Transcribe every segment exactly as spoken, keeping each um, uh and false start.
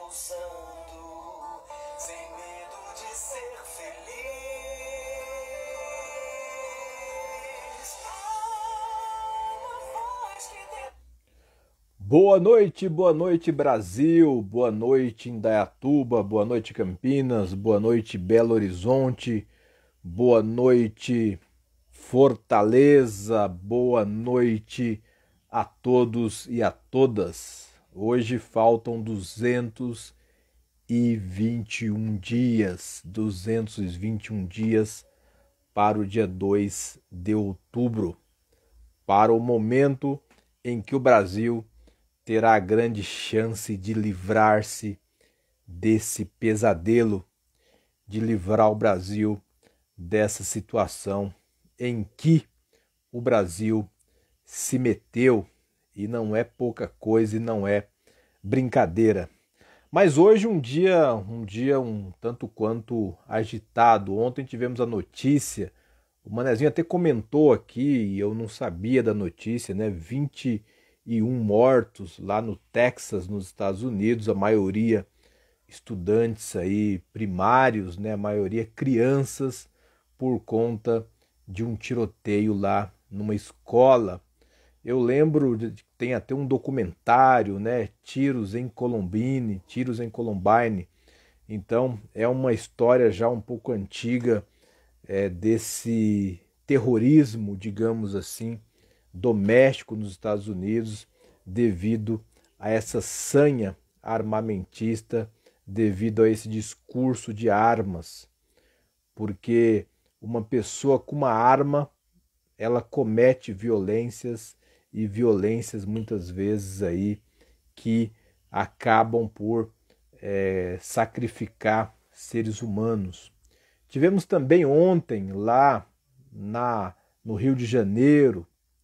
pulsando, sem medo de ser feliz. Há uma voz que tem... Boa noite, boa noite Brasil, boa noite Indaiatuba, boa noite Campinas, boa noite Belo Horizonte, boa noite Fortaleza, boa noite a todos e a todas. Hoje faltam duzentos e vinte e um dias, duzentos e vinte e um dias para o dia dois de outubro, para o momento em que o Brasil terá a grande chance de livrar-se desse pesadelo, de livrar o Brasil dessa situação em que o Brasil se meteu, e não é pouca coisa e não é brincadeira. Mas hoje um dia, um dia um tanto quanto agitado. Ontem tivemos a notícia, o Manezinho até comentou aqui, e eu não sabia da notícia, né? vinte e um mortos lá no Texas, nos Estados Unidos, a maioria estudantes aí primários, né? A maioria crianças, por conta de um tiroteio lá numa escola. Eu lembro de que tem até um documentário, né? Tiros em Columbine, Tiros em Columbine. Então é uma história já um pouco antiga, é, desse terrorismo, digamos assim, doméstico nos Estados Unidos, devido a essa sanha armamentista, devido a esse discurso de armas. Porque uma pessoa com uma arma, ela comete violências, e violências muitas vezes aí que acabam por é, sacrificar seres humanos. Tivemos também ontem lá na, no Rio de Janeiro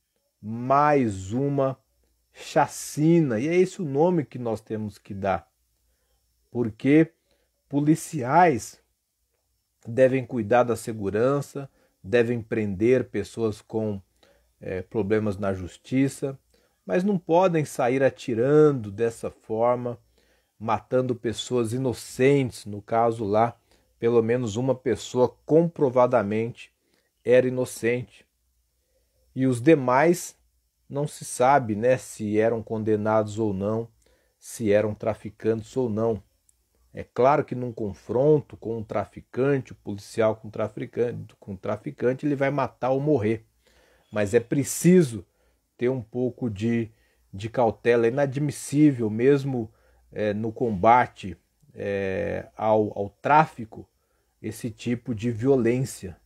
mais uma chacina, e é esse o nome que nós temos que dar, porque policiais devem cuidar da segurança, devem prender pessoas com é, problemas na justiça, mas não podem sair atirando dessa forma, matando pessoas inocentes. No caso lá, pelo menos uma pessoa comprovadamente era inocente. E os demais não se sabe, né, se eram condenados ou não, se eram traficantes ou não. É claro que num confronto com um traficante, o policial com um traficante, com um traficante, ele vai matar ou morrer. Mas é preciso ter um pouco de, de cautela. É inadmissível, mesmo é, no combate é, ao, ao tráfico, esse tipo de violência.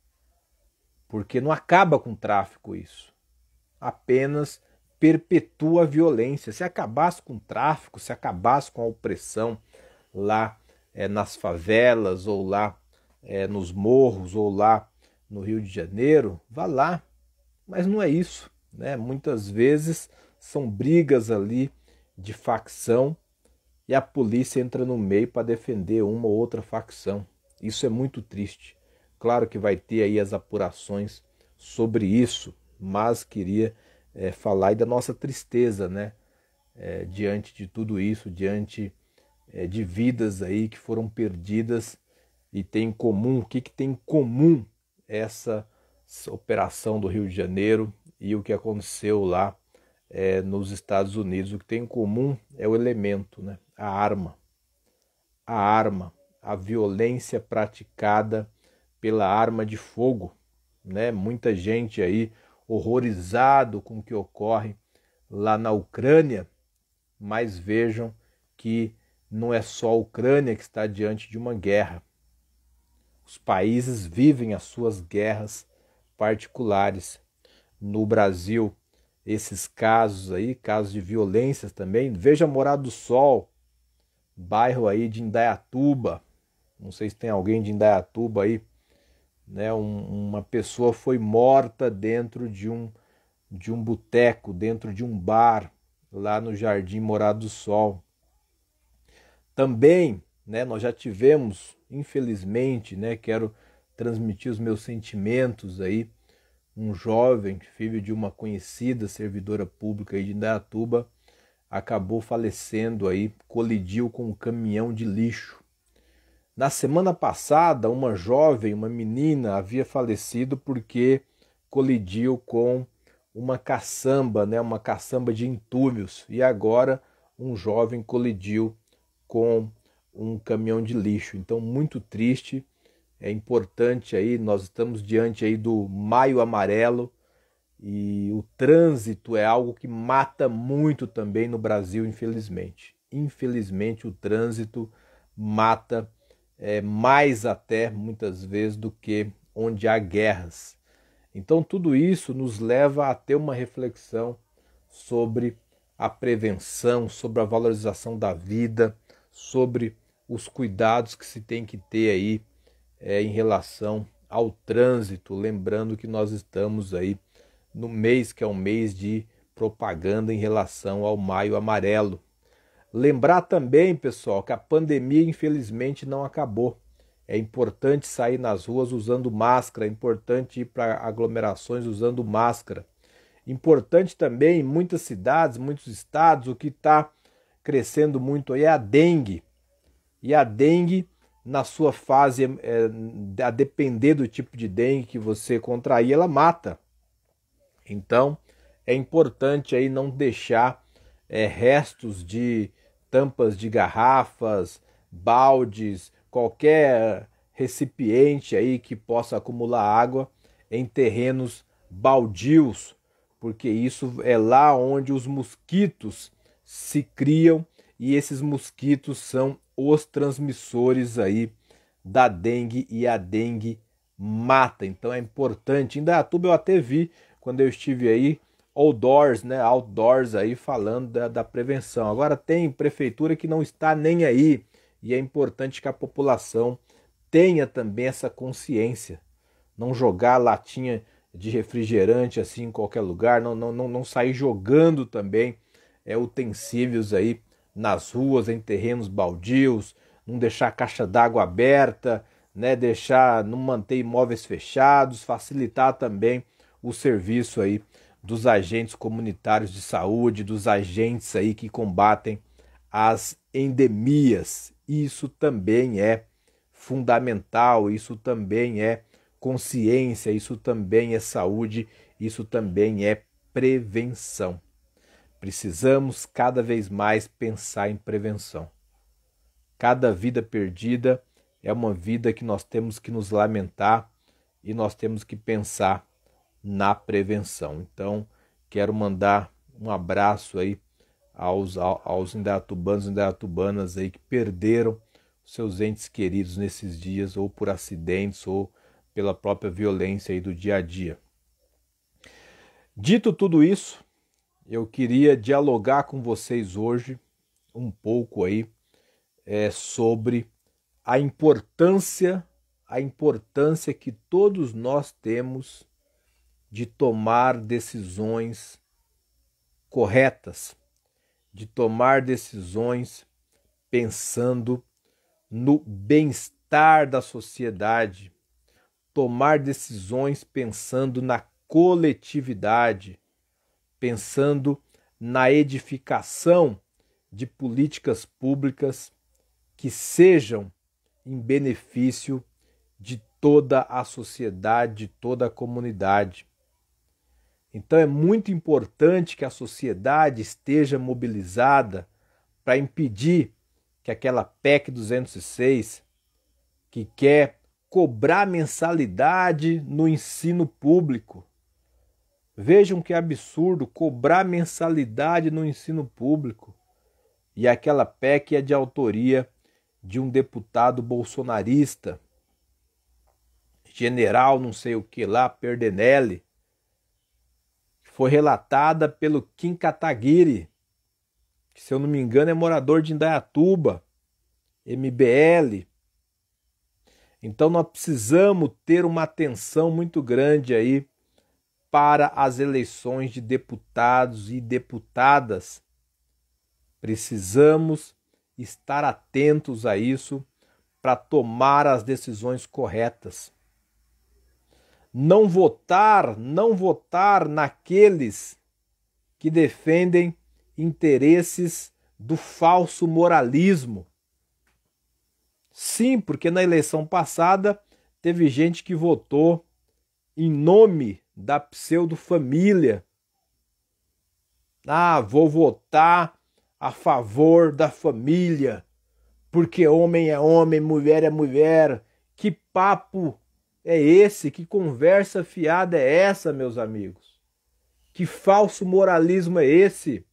Porque não acaba com o tráfico isso. Apenas perpetua a violência. Se acabasse com o tráfico, se acabasse com a opressão lá é, nas favelas, ou lá é, nos morros, ou lá no Rio de Janeiro, vá lá. Mas não é isso, né? Muitas vezes são brigas ali de facção e a polícia entra no meio para defender uma ou outra facção. Isso é muito triste. Claro que vai ter aí as apurações sobre isso, mas queria é, falar aí da nossa tristeza, né? É, diante de tudo isso, diante é, de vidas aí que foram perdidas. E tem em comum, o que, que tem em comum essa operação do Rio de Janeiro e o que aconteceu lá é, nos Estados Unidos? O que tem em comum é o elemento, né? A arma. A arma, a violência praticada pela arma de fogo, né? Muita gente aí horrorizado com o que ocorre lá na Ucrânia, mas vejam que não é só a Ucrânia que está diante de uma guerra. Os países vivem as suas guerras particulares. No Brasil, esses casos aí, casos de violências também. Veja Morada do Sol, bairro aí de Indaiatuba. Não sei se tem alguém de Indaiatuba aí, né? Um, uma pessoa foi morta dentro de um de um boteco, dentro de um bar lá no Jardim Morada do Sol. Também, né, nós já tivemos, infelizmente, né, quero transmitir os meus sentimentos aí, um jovem, filho de uma conhecida servidora pública aí de Indaiatuba, acabou falecendo aí, colidiu com um caminhão de lixo. Na semana passada, uma jovem, uma menina, havia falecido porque colidiu com uma caçamba, né, uma caçamba de entulhos. E agora um jovem colidiu com um caminhão de lixo. Então, muito triste. É importante aí, nós estamos diante aí do Maio Amarelo e o trânsito é algo que mata muito também no Brasil, infelizmente. Infelizmente, o trânsito mata é, mais até, muitas vezes, do que onde há guerras. Então, tudo isso nos leva a ter uma reflexão sobre a prevenção, sobre a valorização da vida, sobre os cuidados que se tem que ter aí é, em relação ao trânsito, lembrando que nós estamos aí no mês que é um mês de propaganda em relação ao Maio Amarelo. Lembrar também, pessoal, que a pandemia infelizmente não acabou. É importante sair nas ruas usando máscara, é importante ir para aglomerações usando máscara. Importante também, em muitas cidades, muitos estados, o que está crescendo muito aí é a dengue. E a dengue, na sua fase, é, a depender do tipo de dengue que você contrair, ela mata. Então, é importante aí não deixar é, restos de tampas de garrafas, baldes, qualquer recipiente aí que possa acumular água em terrenos baldios, porque isso é lá onde os mosquitos se criam e esses mosquitos são os transmissores aí da dengue e a dengue mata. Então é importante. Em Indaiatuba eu até vi quando eu estive aí outdoors, né, outdoors aí falando da, da prevenção. Agora tem prefeitura que não está nem aí e é importante que a população tenha também essa consciência. Não jogar latinha de refrigerante assim em qualquer lugar, não, não, não, não sair jogando também é, utensílios aí nas ruas, em terrenos baldios, não deixar a caixa d'água aberta, né, deixar, não manter imóveis fechados, facilitar também o serviço aí dos agentes comunitários de saúde, dos agentes aí que combatem as endemias. Isso também é fundamental, isso também é consciência, isso também é saúde, isso também é prevenção. Precisamos cada vez mais pensar em prevenção. Cada vida perdida é uma vida que nós temos que nos lamentar e nós temos que pensar na prevenção. Então, quero mandar um abraço aí aos, aos indaiatubanos e indaiatubanas aí que perderam seus entes queridos nesses dias, ou por acidentes, ou pela própria violência aí do dia a dia. Dito tudo isso, eu queria dialogar com vocês hoje um pouco aí é, sobre a importância, a importância que todos nós temos de tomar decisões corretas, de tomar decisões pensando no bem-estar da sociedade, tomar decisões pensando na coletividade, pensando na edificação de políticas públicas que sejam em benefício de toda a sociedade, de toda a comunidade. Então é muito importante que a sociedade esteja mobilizada para impedir que aquela P E C duzentos e seis, que quer cobrar mensalidade no ensino público. Vejam que absurdo, cobrar mensalidade no ensino público. E aquela P E C é de autoria de um deputado bolsonarista, general não sei o que lá, Perdenelli, foi relatada pelo Kim Kataguiri, que se eu não me engano é morador de Indaiatuba, M B L. Então nós precisamos ter uma atenção muito grande aí para as eleições de deputados e deputadas. Precisamos estar atentos a isso para tomar as decisões corretas. Não votar, não votar naqueles que defendem interesses do falso moralismo. Sim, porque na eleição passada teve gente que votou em nome da pseudo-família. Ah, vou votar a favor da família, porque homem é homem, mulher é mulher. Que papo é esse? Que conversa fiada é essa, meus amigos? Que falso moralismo é esse?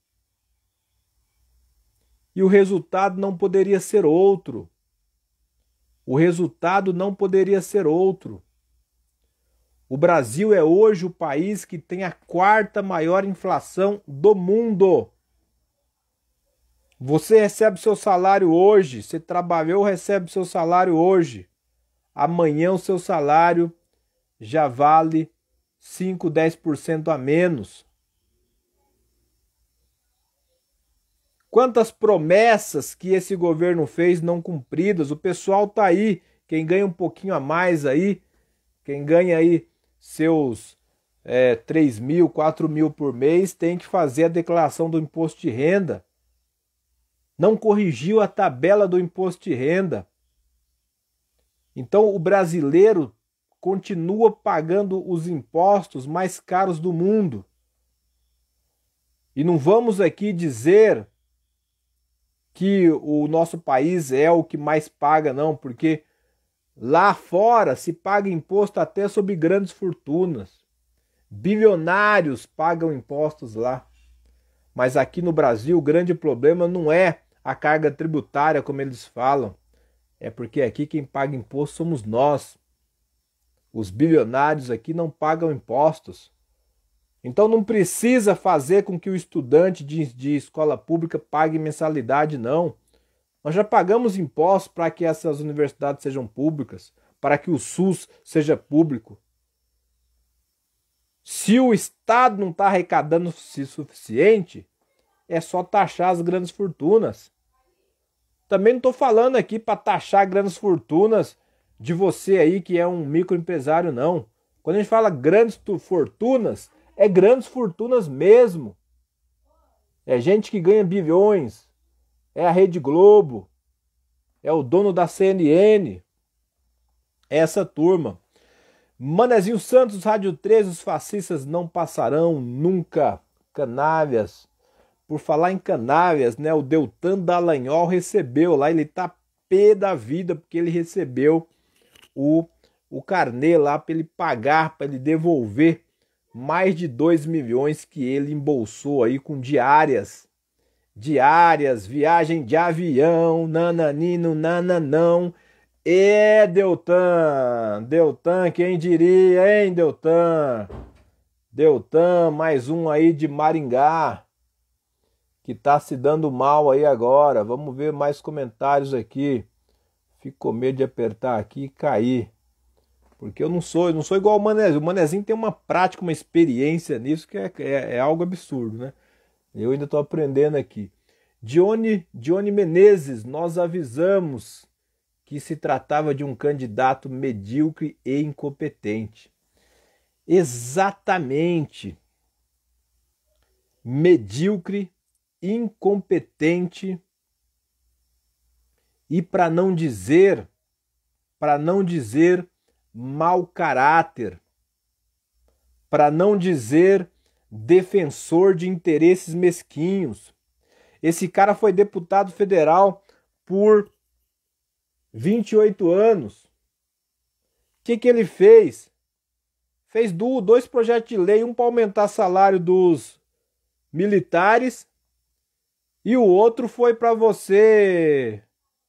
E o resultado não poderia ser outro. O resultado não poderia ser outro. O Brasil é hoje o país que tem a quarta maior inflação do mundo. Você recebe seu salário hoje, você trabalhou, recebe seu salário hoje. Amanhã o seu salário já vale cinco, dez por cento a menos. Quantas promessas que esse governo fez não cumpridas? O pessoal tá aí, quem ganha um pouquinho a mais aí, quem ganha aí seus é, três mil, quatro mil por mês, tem que fazer a declaração do imposto de renda. Não corrigiu a tabela do imposto de renda. Então o brasileiro continua pagando os impostos mais caros do mundo. E não vamos aqui dizer que o nosso país é o que mais paga, não, porque lá fora se paga imposto até sobre grandes fortunas. Bilionários pagam impostos lá. Mas aqui no Brasil o grande problema não é a carga tributária, como eles falam. É porque aqui quem paga imposto somos nós. Os bilionários aqui não pagam impostos. Então não precisa fazer com que o estudante de, de escola pública pague mensalidade, não. Nós já pagamos impostos para que essas universidades sejam públicas, para que o SUS seja público. Se o Estado não está arrecadando o suficiente, é só taxar as grandes fortunas. Também não estou falando aqui para taxar grandes fortunas de você aí que é um microempresário, não. Quando a gente fala grandes fortunas, é grandes fortunas mesmo. É gente que ganha bilhões. É a Rede Globo. É o dono da C N N. É essa turma. Manezinho Santos, Rádio treze, os fascistas não passarão nunca. Canalhas. Por falar em canalhas, né? O Deltan Dallagnol recebeu lá, ele tá pé da vida porque ele recebeu o, o carnê lá para ele pagar, para ele devolver mais de dois milhões que ele embolsou aí com diárias. Diárias, viagem de avião, nananino, nananão. É, Deltan, Deltan, quem diria, hein, Deltan? Deltan, mais um aí de Maringá, que tá se dando mal aí agora. Vamos ver mais comentários aqui. Fico com medo de apertar aqui e cair. Porque eu não sou, eu não sou igual o Manezinho. O Manezinho tem uma prática, uma experiência nisso que é, é, é algo absurdo, né? Eu ainda estou aprendendo aqui. Dione, Dione Menezes, nós avisamos que se tratava de um candidato medíocre e incompetente. Exatamente. Medíocre, incompetente e, para não dizer, para não dizer mau caráter, para não dizer defensor de interesses mesquinhos. Esse cara foi deputado federal por vinte e oito anos. O que, que ele fez? Fez dois projetos de lei, um para aumentar o salário dos militares e o outro foi para você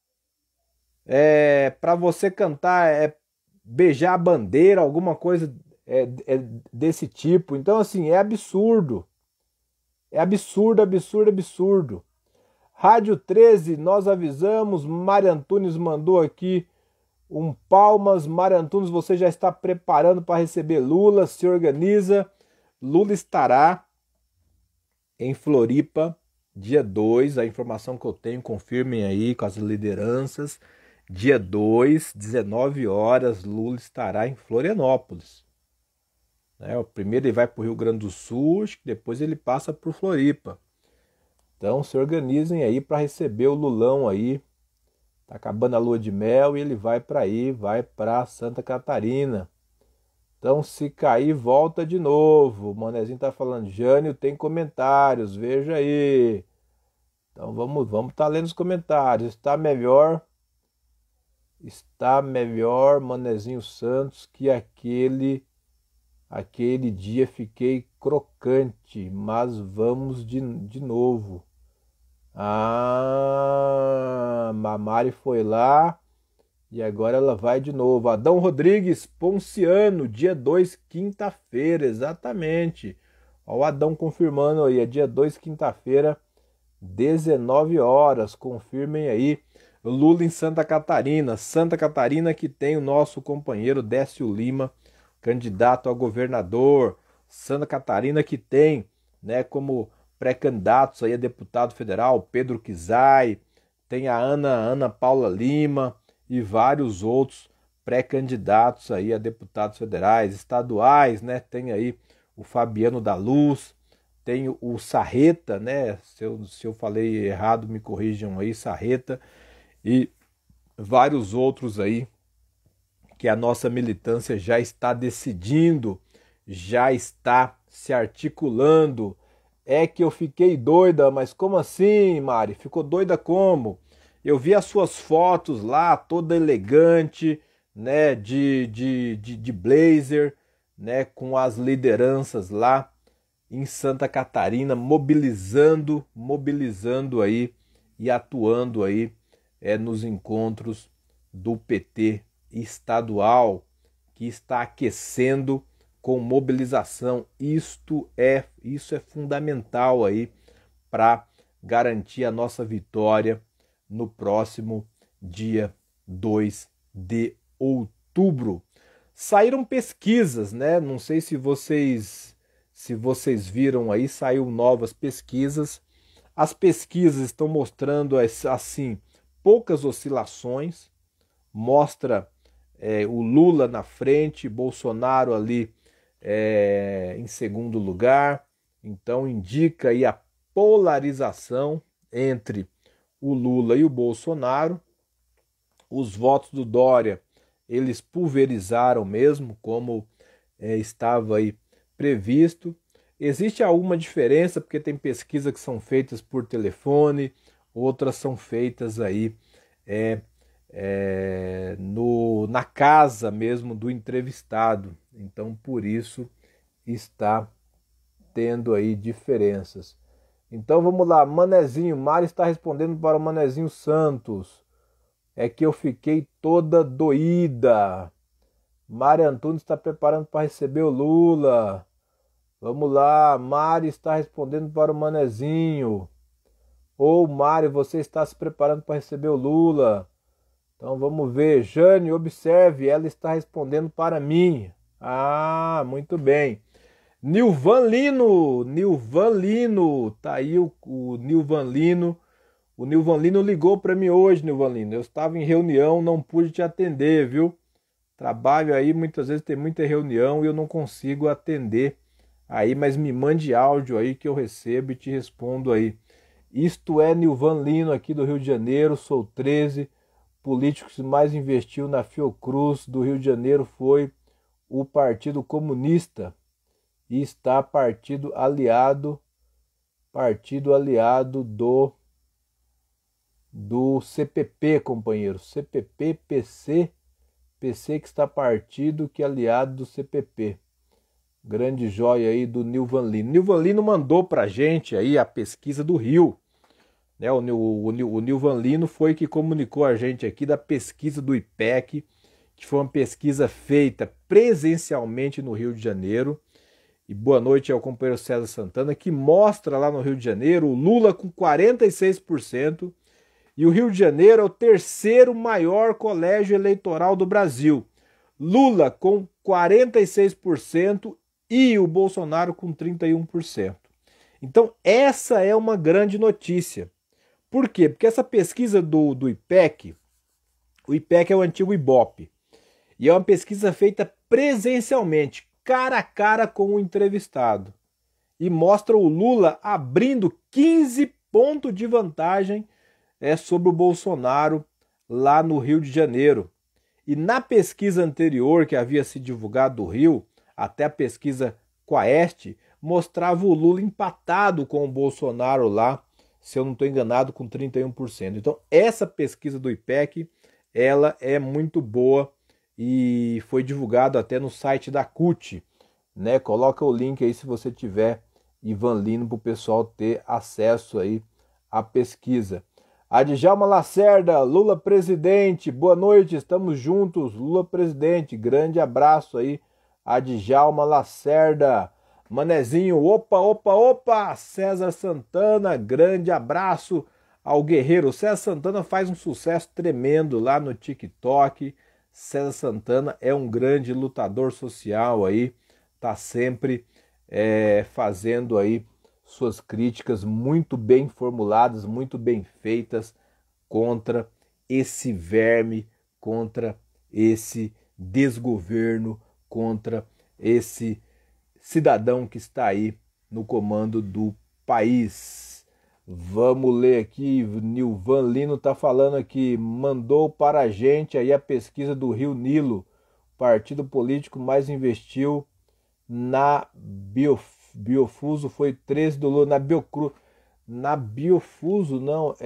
é, para você cantar, é, beijar a bandeira, alguma coisa é, é desse tipo. Então, assim, é absurdo. É absurdo, absurdo, absurdo. Rádio treze, nós avisamos. Mário Antunes mandou aqui um palmas. Mário Antunes, você já está preparando para receber Lula, se organiza. Lula estará em Floripa, dia dois. A informação que eu tenho, confirmem aí com as lideranças. Dia dois, dezenove horas, Lula estará em Florianópolis. É, o primeiro ele vai para o Rio Grande do Sul, depois ele passa por Floripa. Então se organizem aí para receber o Lulão aí. Tá acabando a lua de mel e ele vai para aí, vai para Santa Catarina. Então se cair, volta de novo. O Manezinho tá falando, Jânio tem comentários, veja aí. Então vamos, vamos tá lendo os comentários. Está melhor, está melhor, Manezinho Santos, que aquele, aquele dia fiquei crocante, mas vamos de, de novo. Ah, Mamari foi lá e agora ela vai de novo. Adão Rodrigues, Ponciano, dia dois, quinta-feira, exatamente. Ó, o Adão confirmando aí, é dia dois, quinta-feira, dezenove horas, confirmem aí. Lula em Santa Catarina, Santa Catarina que tem o nosso companheiro Décio Lima, candidato a governador. Santa Catarina que tem, né, como pré-candidatos aí a deputado federal, Pedro Kizai, tem a Ana, Ana Paula Lima e vários outros pré-candidatos aí a deputados federais, estaduais, né? Tem aí o Fabiano da Luz, tem o Sarreta, né? Se eu, se eu falei errado, me corrijam aí, Sarreta, e vários outros aí que a nossa militância já está decidindo, já está se articulando. É que eu fiquei doida, mas como assim, Mari? Ficou doida como? Eu vi as suas fotos lá, toda elegante, né, de, de, de, de blazer, né, com as lideranças lá em Santa Catarina, mobilizando, mobilizando aí e atuando aí é, nos encontros do P T estadual, que está aquecendo com mobilização. Isto é, isso é fundamental aí para garantir a nossa vitória no próximo dia dois de outubro. Saíram pesquisas, né? Não sei se vocês se vocês viram aí, saiu novas pesquisas. As pesquisas estão mostrando assim poucas oscilações. Mostra é, o Lula na frente, Bolsonaro ali É, em segundo lugar. Então indica aí a polarização entre o Lula e o Bolsonaro. Os votos do Dória, eles pulverizaram mesmo, como é, estava aí previsto. Existe alguma diferença, porque tem pesquisas que são feitas por telefone, outras são feitas aí é, é, no, na casa mesmo do entrevistado. Então, por isso, está tendo aí diferenças. Então, vamos lá. Manezinho, Mari está respondendo para o Manezinho Santos. É que eu fiquei toda doída. Mari Antunes está preparando para receber o Lula. Vamos lá. Mari está respondendo para o Manezinho. Ou, Mari, você está se preparando para receber o Lula. Então, vamos ver. Jane, observe. Ela está respondendo para mim. Ah, muito bem. Nilvan Lino, Nilvan Lino, tá aí o, o Nilvan Lino. O Nilvan Lino ligou para mim hoje, Nilvan Lino. Eu estava em reunião, não pude te atender, viu? Trabalho aí, muitas vezes tem muita reunião e eu não consigo atender aí, mas me mande áudio aí que eu recebo e te respondo aí. Isto é Nilvan Lino aqui do Rio de Janeiro, sou treze, político que mais investiu na Fiocruz do Rio de Janeiro foi o Partido Comunista e está partido aliado, partido aliado do do C P P, companheiro, C P P, P C, P C que está partido que é aliado do C P P. Grande joia aí do Nilvan Lino. Nilvan Lino mandou pra gente aí a pesquisa do Rio, né? O, o, o, o Nilvan Lino foi que comunicou a gente aqui da pesquisa do I P E C, que foi uma pesquisa feita presencialmente no Rio de Janeiro. E boa noite ao companheiro César Santana, que mostra lá no Rio de Janeiro o Lula com quarenta e seis por cento. E o Rio de Janeiro é o terceiro maior colégio eleitoral do Brasil. Lula com quarenta e seis por cento e o Bolsonaro com trinta e um por cento. Então essa é uma grande notícia. Por quê? Porque essa pesquisa do, do I P E C, o I P E C é o antigo Ibope, e é uma pesquisa feita presencialmente, cara a cara com o entrevistado. E mostra o Lula abrindo quinze ponto de vantagem é sobre o Bolsonaro lá no Rio de Janeiro. E na pesquisa anterior que havia se divulgado do Rio, até a pesquisa Quaest, mostrava o Lula empatado com o Bolsonaro lá, se eu não estou enganado, com trinta e um por cento. Então essa pesquisa do I P E C, ela é muito boa e foi divulgado até no site da C U T, né? Coloca o link aí se você tiver, Ivan Lino, para o pessoal ter acesso aí à pesquisa. Adjalma Lacerda, Lula presidente, boa noite, estamos juntos, Lula presidente, grande abraço aí, Adjalma Lacerda. Manezinho, opa, opa, opa, César Santana, grande abraço ao guerreiro. César Santana faz um sucesso tremendo lá no TikTok. César Santana é um grande lutador social aí, tá sempre é, fazendo aí suas críticas muito bem formuladas, muito bem feitas contra esse verme, contra esse desgoverno, contra esse cidadão que está aí no comando do país. Vamos ler aqui, Nilvan Lino está falando aqui, mandou para a gente aí a pesquisa do Rio Nilo, partido político mais investiu na Biof Biofuso foi treze do Lula, na Biocruz, na Biofuso não,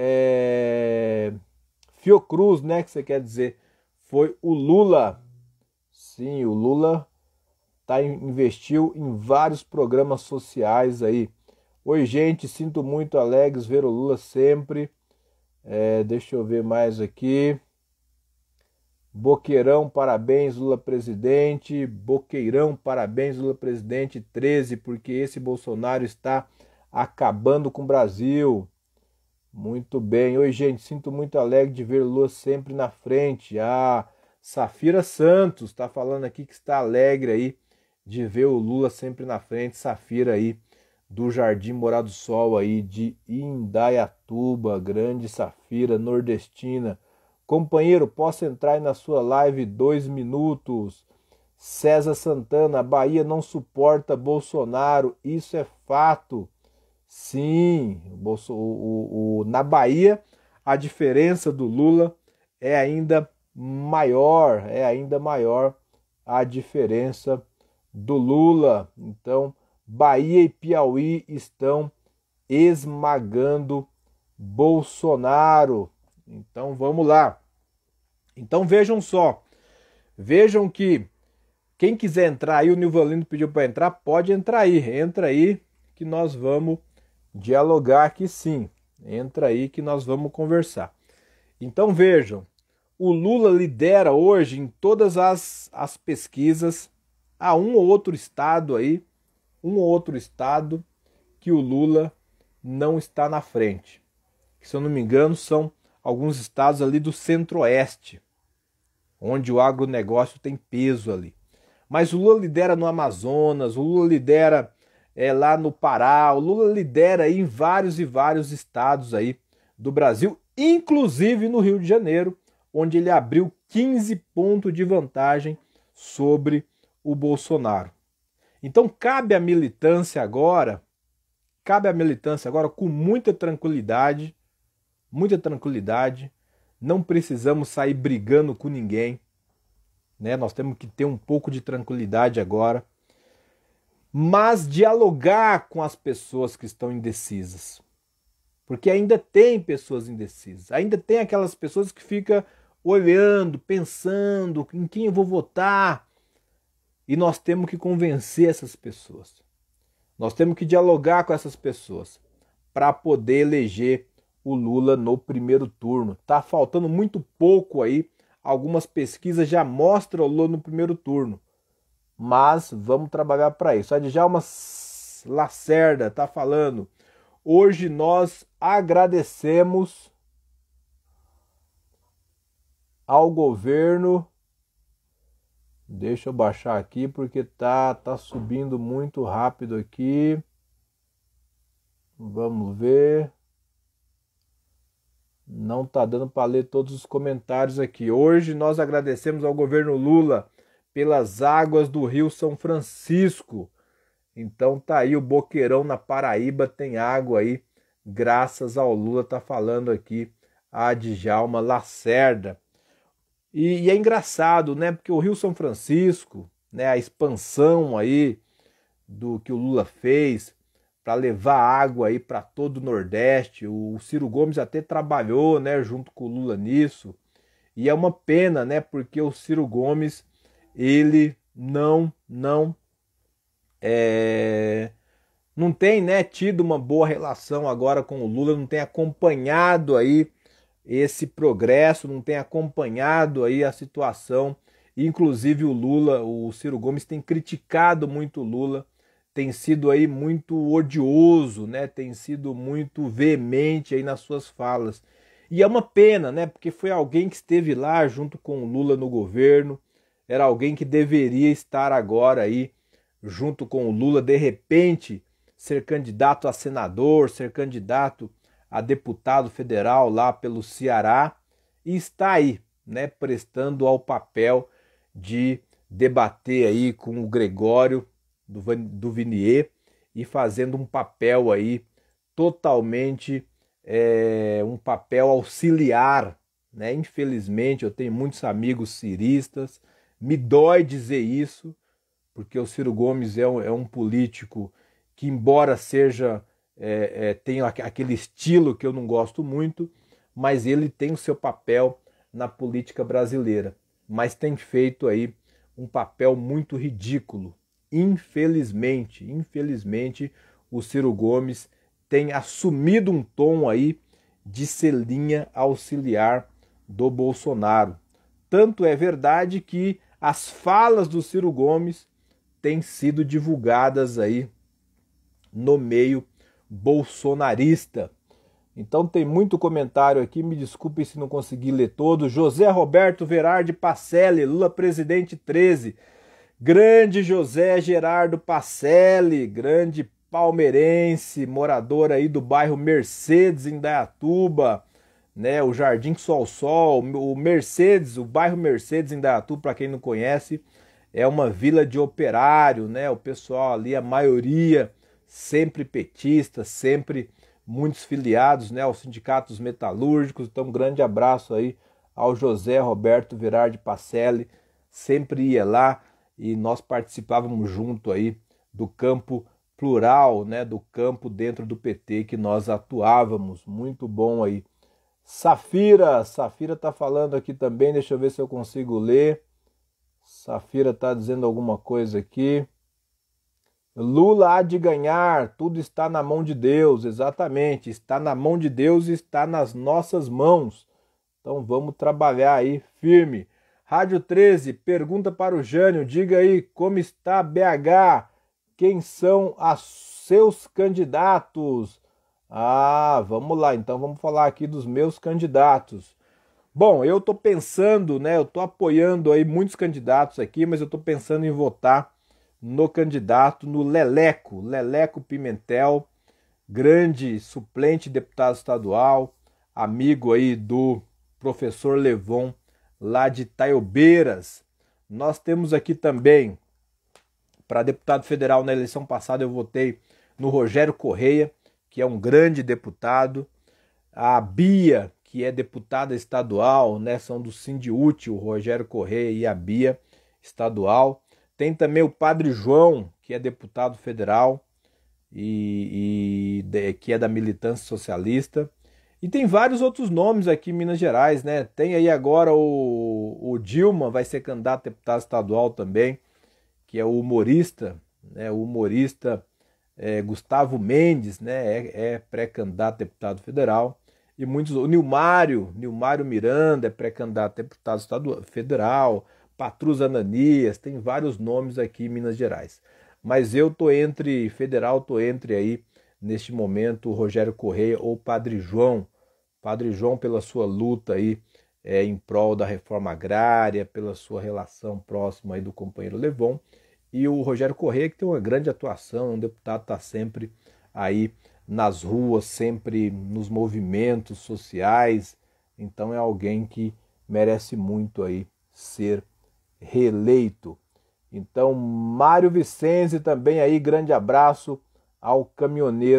é Fiocruz, né, que você quer dizer, foi o Lula, sim, o Lula tá, investiu em vários programas sociais aí. Oi gente, sinto muito alegres ver o Lula sempre, é, deixa eu ver mais aqui, Boqueirão, parabéns, Lula presidente. Boqueirão, parabéns, Lula presidente. treze, porque esse Bolsonaro está acabando com o Brasil. Muito bem. Oi, gente, sinto muito alegre de ver o Lula sempre na frente. Ah, Safira Santos está falando aqui que está alegre aí de ver o Lula sempre na frente. Safira aí do Jardim Morado do Sol aí de Indaiatuba. Grande Safira, nordestina. Companheiro, posso entrar aí na sua live dois minutos? César Santana, a Bahia não suporta Bolsonaro, isso é fato. Sim, o, o, o, na Bahia a diferença do Lula é ainda maior, é ainda maior a diferença do Lula. Então, Bahia e Piauí estão esmagando Bolsonaro. Então vamos lá. Então vejam só, vejam que quem quiser entrar aí, o Nivalino pediu para entrar, pode entrar aí, entra aí que nós vamos dialogar aqui sim, entra aí que nós vamos conversar. Então vejam, o Lula lidera hoje em todas as, as pesquisas, há um ou outro estado aí, um ou outro estado que o Lula não está na frente. Se eu não me engano, são alguns estados ali do centro-oeste, onde o agronegócio tem peso ali. Mas o Lula lidera no Amazonas, o Lula lidera é, lá no Pará, o Lula lidera aí em vários e vários estados aí do Brasil, inclusive no Rio de Janeiro, onde ele abriu quinze pontos de vantagem sobre o Bolsonaro. Então cabe à militância agora, cabe à militância agora com muita tranquilidade, muita tranquilidade, não precisamos sair brigando com ninguém, né? Nós temos que ter um pouco de tranquilidade agora, mas dialogar com as pessoas que estão indecisas, porque ainda tem pessoas indecisas, ainda tem aquelas pessoas que ficam olhando, pensando em quem eu vou votar, e nós temos que convencer essas pessoas, nós temos que dialogar com essas pessoas para poder eleger o Lula no primeiro turno. Tá faltando muito pouco aí, algumas pesquisas já mostram o Lula no primeiro turno, mas vamos trabalhar para isso. A Djalma Lacerda tá falando, hoje nós agradecemos ao governo, deixa eu baixar aqui porque tá, tá subindo muito rápido aqui, vamos ver. Não está dando para ler todos os comentários aqui. Hoje nós agradecemos ao governo Lula pelas águas do Rio São Francisco. Então tá aí o Boqueirão na Paraíba, tem água aí graças ao Lula, tá falando aqui a Djalma Lacerda. E, e é engraçado, né? Porque o Rio São Francisco, né, a expansão aí do que o Lula fez para levar água aí para todo o Nordeste, o Ciro Gomes até trabalhou, né, junto com o Lula nisso. E é uma pena, né, porque o Ciro Gomes, ele não, não, é, não tem, né, tido uma boa relação agora com o Lula, não tem acompanhado aí esse progresso, não tem acompanhado aí a situação. Inclusive o Lula, o Ciro Gomes tem criticado muito o Lula, tem sido aí muito odioso, né, tem sido muito veemente aí nas suas falas. E é uma pena, né? Porque foi alguém que esteve lá junto com o Lula no governo, era alguém que deveria estar agora aí junto com o Lula, de repente ser candidato a senador, ser candidato a deputado federal lá pelo Ceará, e está aí, né, prestando ao papel de debater aí com o Gregório do, do Vinier e fazendo um papel aí totalmente É um papel auxiliar, né? Infelizmente, eu tenho muitos amigos ciristas, me dói dizer isso, porque o Ciro Gomes é um, é um político que, embora seja é, é, tenha aquele estilo que eu não gosto muito, mas ele tem o seu papel na política brasileira, mas tem feito aí um papel muito ridículo. Infelizmente, infelizmente, o Ciro Gomes tem assumido um tom aí de ser linha auxiliar do Bolsonaro. Tanto é verdade que as falas do Ciro Gomes têm sido divulgadas aí no meio bolsonarista. Então tem muito comentário aqui, me desculpem se não consegui ler todo. José Roberto Verardi Pacelli, Lula presidente treze. Grande José Gerardo Pacelli, grande palmeirense, morador aí do bairro Mercedes, em Indaiatuba, né, o Jardim Sol Sol, o Mercedes, o bairro Mercedes em Indaiatuba, para quem não conhece, é uma vila de operário, né, o pessoal ali, a maioria sempre petista, sempre muitos filiados, né, aos sindicatos metalúrgicos. Então um grande abraço aí ao José Roberto Verardi Pacelli, sempre ia lá e nós participávamos junto aí do campo plural, né, do campo dentro do P T que nós atuávamos. Muito bom aí. Safira, Safira tá falando aqui também, deixa eu ver se eu consigo ler. Safira tá dizendo alguma coisa aqui. Lula há de ganhar, tudo está na mão de Deus, exatamente, está na mão de Deus e está nas nossas mãos. Então vamos trabalhar aí firme. Rádio treze, pergunta para o Jânio, diga aí como está B H? Quem são os seus candidatos? Ah, vamos lá, então vamos falar aqui dos meus candidatos. Bom, eu estou pensando, né, eu estou apoiando aí muitos candidatos aqui, mas eu estou pensando em votar no candidato, no Leleco, Leleco Pimentel, grande suplente deputado estadual, amigo aí do professor Levon, lá de Itaiobeiras. Nós temos aqui também, para deputado federal, na eleição passada eu votei no Rogério Correia, que é um grande deputado. A Bia, que é deputada estadual, né, são do Sindiúti, o Rogério Correia e a Bia, estadual. Tem também o Padre João, que é deputado federal e, e de, que é da militância socialista. E tem vários outros nomes aqui em Minas Gerais, né? Tem aí agora o, o Dilma, vai ser candidato a deputado estadual também, que é o humorista, né, o humorista é, Gustavo Mendes, né, é, é pré-candidato a deputado federal, e muitos, o Nilmário, Nilmário Miranda é pré-candidato a deputado estadual, federal, Patrus Ananias, tem vários nomes aqui em Minas Gerais. Mas eu tô entre, federal, tô entre aí, neste momento, o Rogério Correia ou o Padre João, Padre João pela sua luta aí, É, em prol da reforma agrária, pela sua relação próxima aí do companheiro Levon, e o Rogério Correia, que tem uma grande atuação, um deputado está sempre aí nas ruas, sempre nos movimentos sociais, então é alguém que merece muito aí ser reeleito. Então, Mário Vicenzi também aí, grande abraço ao caminhoneiro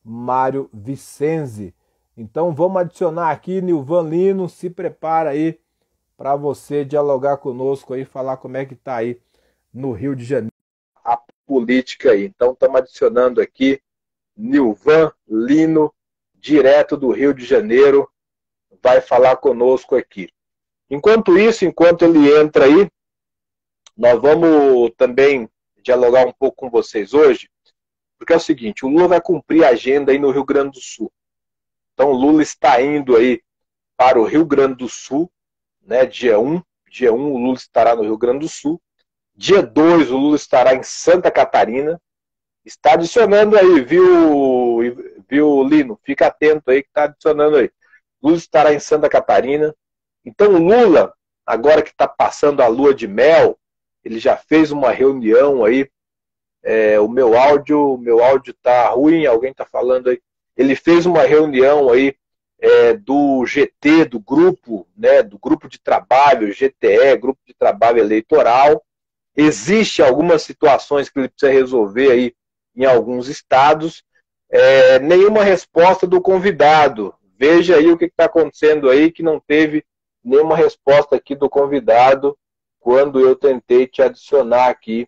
Mário Vicenzi. Então vamos adicionar aqui, Nilvan Lino, se prepara aí para você dialogar conosco aí, falar como é que tá aí no Rio de Janeiro a política aí. Então estamos adicionando aqui Nilvan Lino, direto do Rio de Janeiro, vai falar conosco aqui. Enquanto isso, enquanto ele entra aí, nós vamos também dialogar um pouco com vocês hoje, porque é o seguinte, o Lula vai cumprir a agenda aí no Rio Grande do Sul. Então o Lula está indo aí para o Rio Grande do Sul, né, dia um, dia um o Lula estará no Rio Grande do Sul, dia dois o Lula estará em Santa Catarina, está adicionando aí, viu, viu Lino? Fica atento aí que está adicionando aí. Lula estará em Santa Catarina. Então o Lula, agora que está passando a lua de mel, ele já fez uma reunião aí, é, o meu áudio, o meu áudio está ruim, alguém está falando aí. Ele fez uma reunião aí é, do G T, do grupo, né, do grupo de trabalho, G T E, Grupo de Trabalho Eleitoral. Existem algumas situações que ele precisa resolver aí em alguns estados. É, nenhuma resposta do convidado. Veja aí o que está acontecendo aí, que não teve nenhuma resposta aqui do convidado quando eu tentei te adicionar aqui,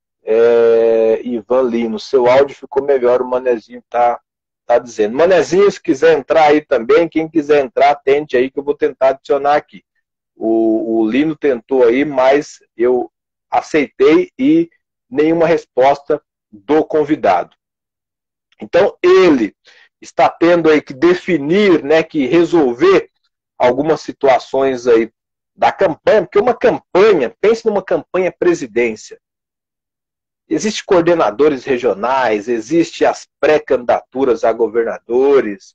é, Ivan Lino. Seu áudio ficou melhor, o Manezinho está tá dizendo. Manezinho, se quiser entrar aí também, quem quiser entrar, tente aí que eu vou tentar adicionar aqui. O, o Lino tentou aí, mas eu aceitei e nenhuma resposta do convidado. Então ele está tendo aí que definir, né, que resolver algumas situações aí da campanha, porque uma campanha, pense numa campanha presidência. Existem coordenadores regionais, existem as pré-candidaturas a governadores,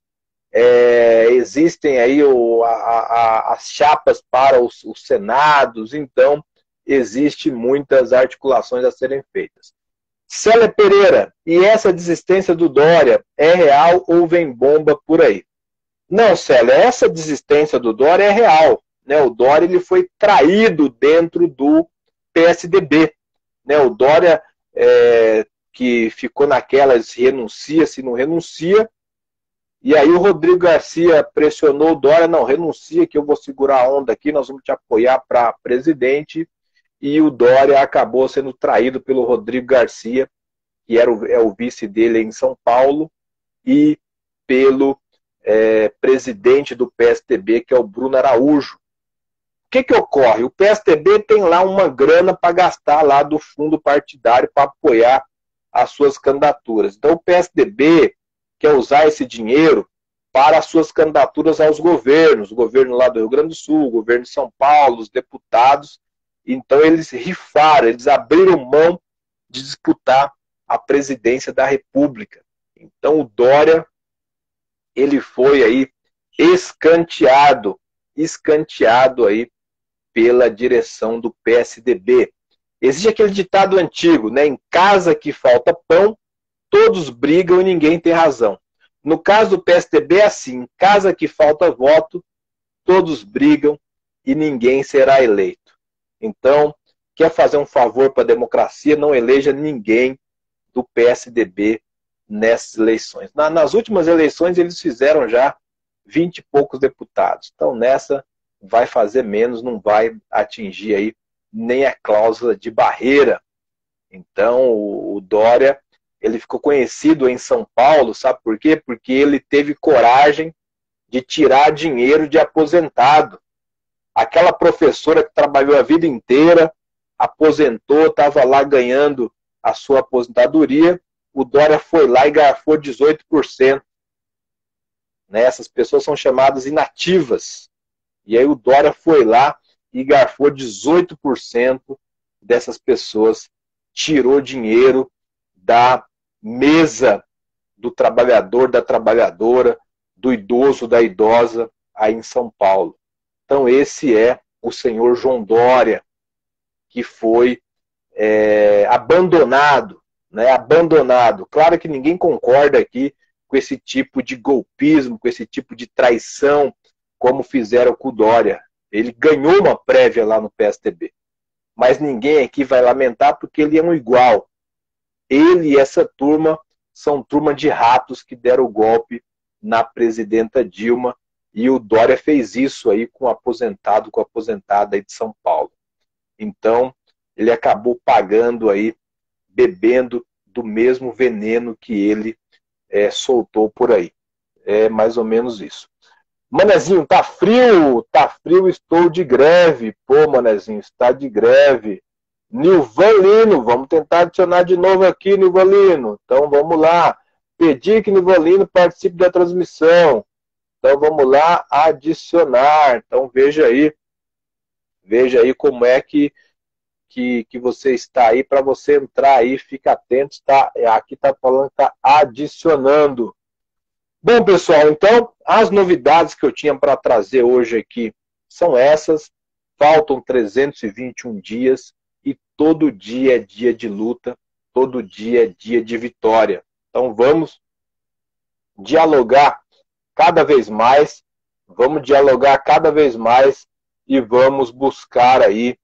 é, existem aí o, a, a, as chapas para os, os senados, então existem muitas articulações a serem feitas. Célia Pereira, e essa desistência do Dória é real ou vem bomba por aí? Não, Célia, essa desistência do Dória é real. Né? O Dória ele foi traído dentro do P S D B. Né? O Dória, é, que ficou naquela, se renuncia, se não renuncia, e aí o Rodrigo Garcia pressionou o Dória, não, renuncia que eu vou segurar a onda aqui, nós vamos te apoiar para presidente, e o Dória acabou sendo traído pelo Rodrigo Garcia, que era o, é o vice dele em São Paulo, e pelo é, presidente do P S D B, que é o Bruno Araújo. O que que ocorre? O P S D B tem lá uma grana para gastar lá do fundo partidário para apoiar as suas candidaturas. Então o P S D B quer usar esse dinheiro para as suas candidaturas aos governos, o governo lá do Rio Grande do Sul, o governo de São Paulo, os deputados. Então eles rifaram, eles abriram mão de disputar a presidência da República. Então o Dória, ele foi aí escanteado, escanteado aí pela direção do P S D B. Existe aquele ditado antigo, né? Em casa que falta pão, todos brigam e ninguém tem razão. No caso do P S D B é assim, em casa que falta voto, todos brigam e ninguém será eleito. Então, quer fazer um favor para a democracia, não eleja ninguém do P S D B nessas eleições. Na, nas últimas eleições eles fizeram já vinte e poucos deputados. Então nessa vai fazer menos, não vai atingir aí nem a cláusula de barreira. Então o, o Dória, ele ficou conhecido em São Paulo, sabe por quê? Porque ele teve coragem de tirar dinheiro de aposentado. Aquela professora que trabalhou a vida inteira, aposentou, estava lá ganhando a sua aposentadoria, o Dória foi lá e garfou dezoito por cento. Né? Essas pessoas são chamadas inativas. E aí o Dória foi lá e garfou dezoito por cento dessas pessoas, tirou dinheiro da mesa do trabalhador, da trabalhadora, do idoso, da idosa, aí em São Paulo. Então esse é o senhor João Dória, que foi é, abandonado, né? Abandonado. Claro que ninguém concorda aqui com esse tipo de golpismo, com esse tipo de traição, como fizeram com o Dória. Ele ganhou uma prévia lá no P S D B. Mas ninguém aqui vai lamentar porque ele é um igual. Ele e essa turma são turma de ratos que deram o golpe na presidenta Dilma, e o Dória fez isso aí com o aposentado, com a aposentada aí de São Paulo. Então, ele acabou pagando aí, bebendo do mesmo veneno que ele é, soltou por aí. É mais ou menos isso. Manezinho, tá frio? Tá frio, estou de greve. Pô, Manezinho, está de greve. Nivalino, vamos tentar adicionar de novo aqui, Nivalino. Então vamos lá. Pedir que Nivalino participe da transmissão. Então vamos lá, adicionar. Então veja aí, veja aí como é que, que, que você está aí, para você entrar aí, fica atento, tá? Aqui está falando que está adicionando. Bom, pessoal, então as novidades que eu tinha para trazer hoje aqui são essas. Faltam trezentos e vinte e um dias. E todo dia é dia de luta, todo dia é dia de vitória. Então vamos dialogar cada vez mais, vamos dialogar cada vez mais e vamos buscar aí,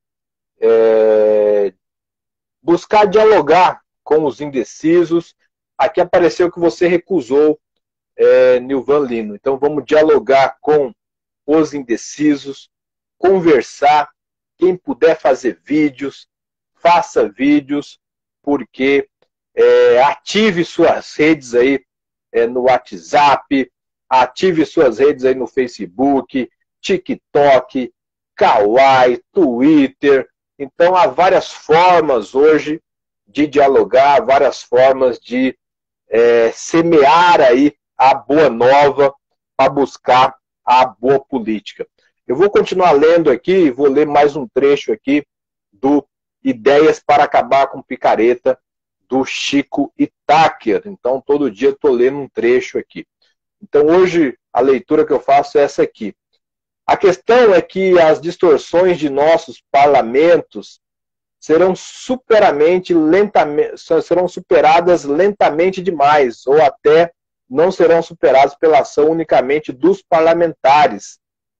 é, buscar dialogar com os indecisos. Aqui apareceu que você recusou, é, Nilvan Lino. Então vamos dialogar com os indecisos, conversar. Quem puder fazer vídeos, faça vídeos, porque é, ative suas redes aí é, no WhatsApp, ative suas redes aí no Facebook, TikTok, Kawaii, Twitter. Então há várias formas hoje de dialogar, várias formas de é, semear aí a boa nova para buscar a boa política. Eu vou continuar lendo aqui, vou ler mais um trecho aqui do Ideias para Acabar com Picareta, do Chico Itaker. Então, todo dia estou lendo um trecho aqui. Então, hoje, a leitura que eu faço é essa aqui. A questão é que as distorções de nossos parlamentos serão, superamente, lentamente, serão superadas lentamente demais, ou até não serão superadas pela ação unicamente dos parlamentares,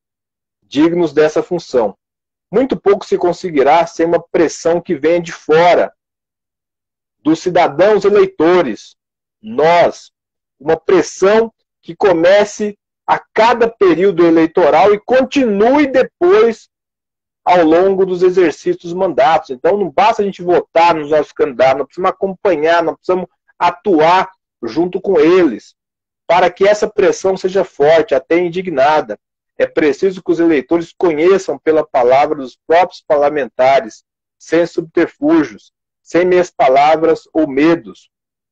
dignos dessa função. Muito pouco se conseguirá sem uma pressão que venha de fora, dos cidadãos eleitores, nós, uma pressão que comece a cada período eleitoral e continue depois ao longo dos exercícios dos mandatos. Então não basta a gente votar nos nossos candidatos, nós precisamos acompanhar, nós precisamos atuar junto com eles, para que essa pressão seja forte, até indignada. É preciso que os eleitores conheçam pela palavra dos próprios parlamentares, sem subterfúgios, sem meias palavras ou medos,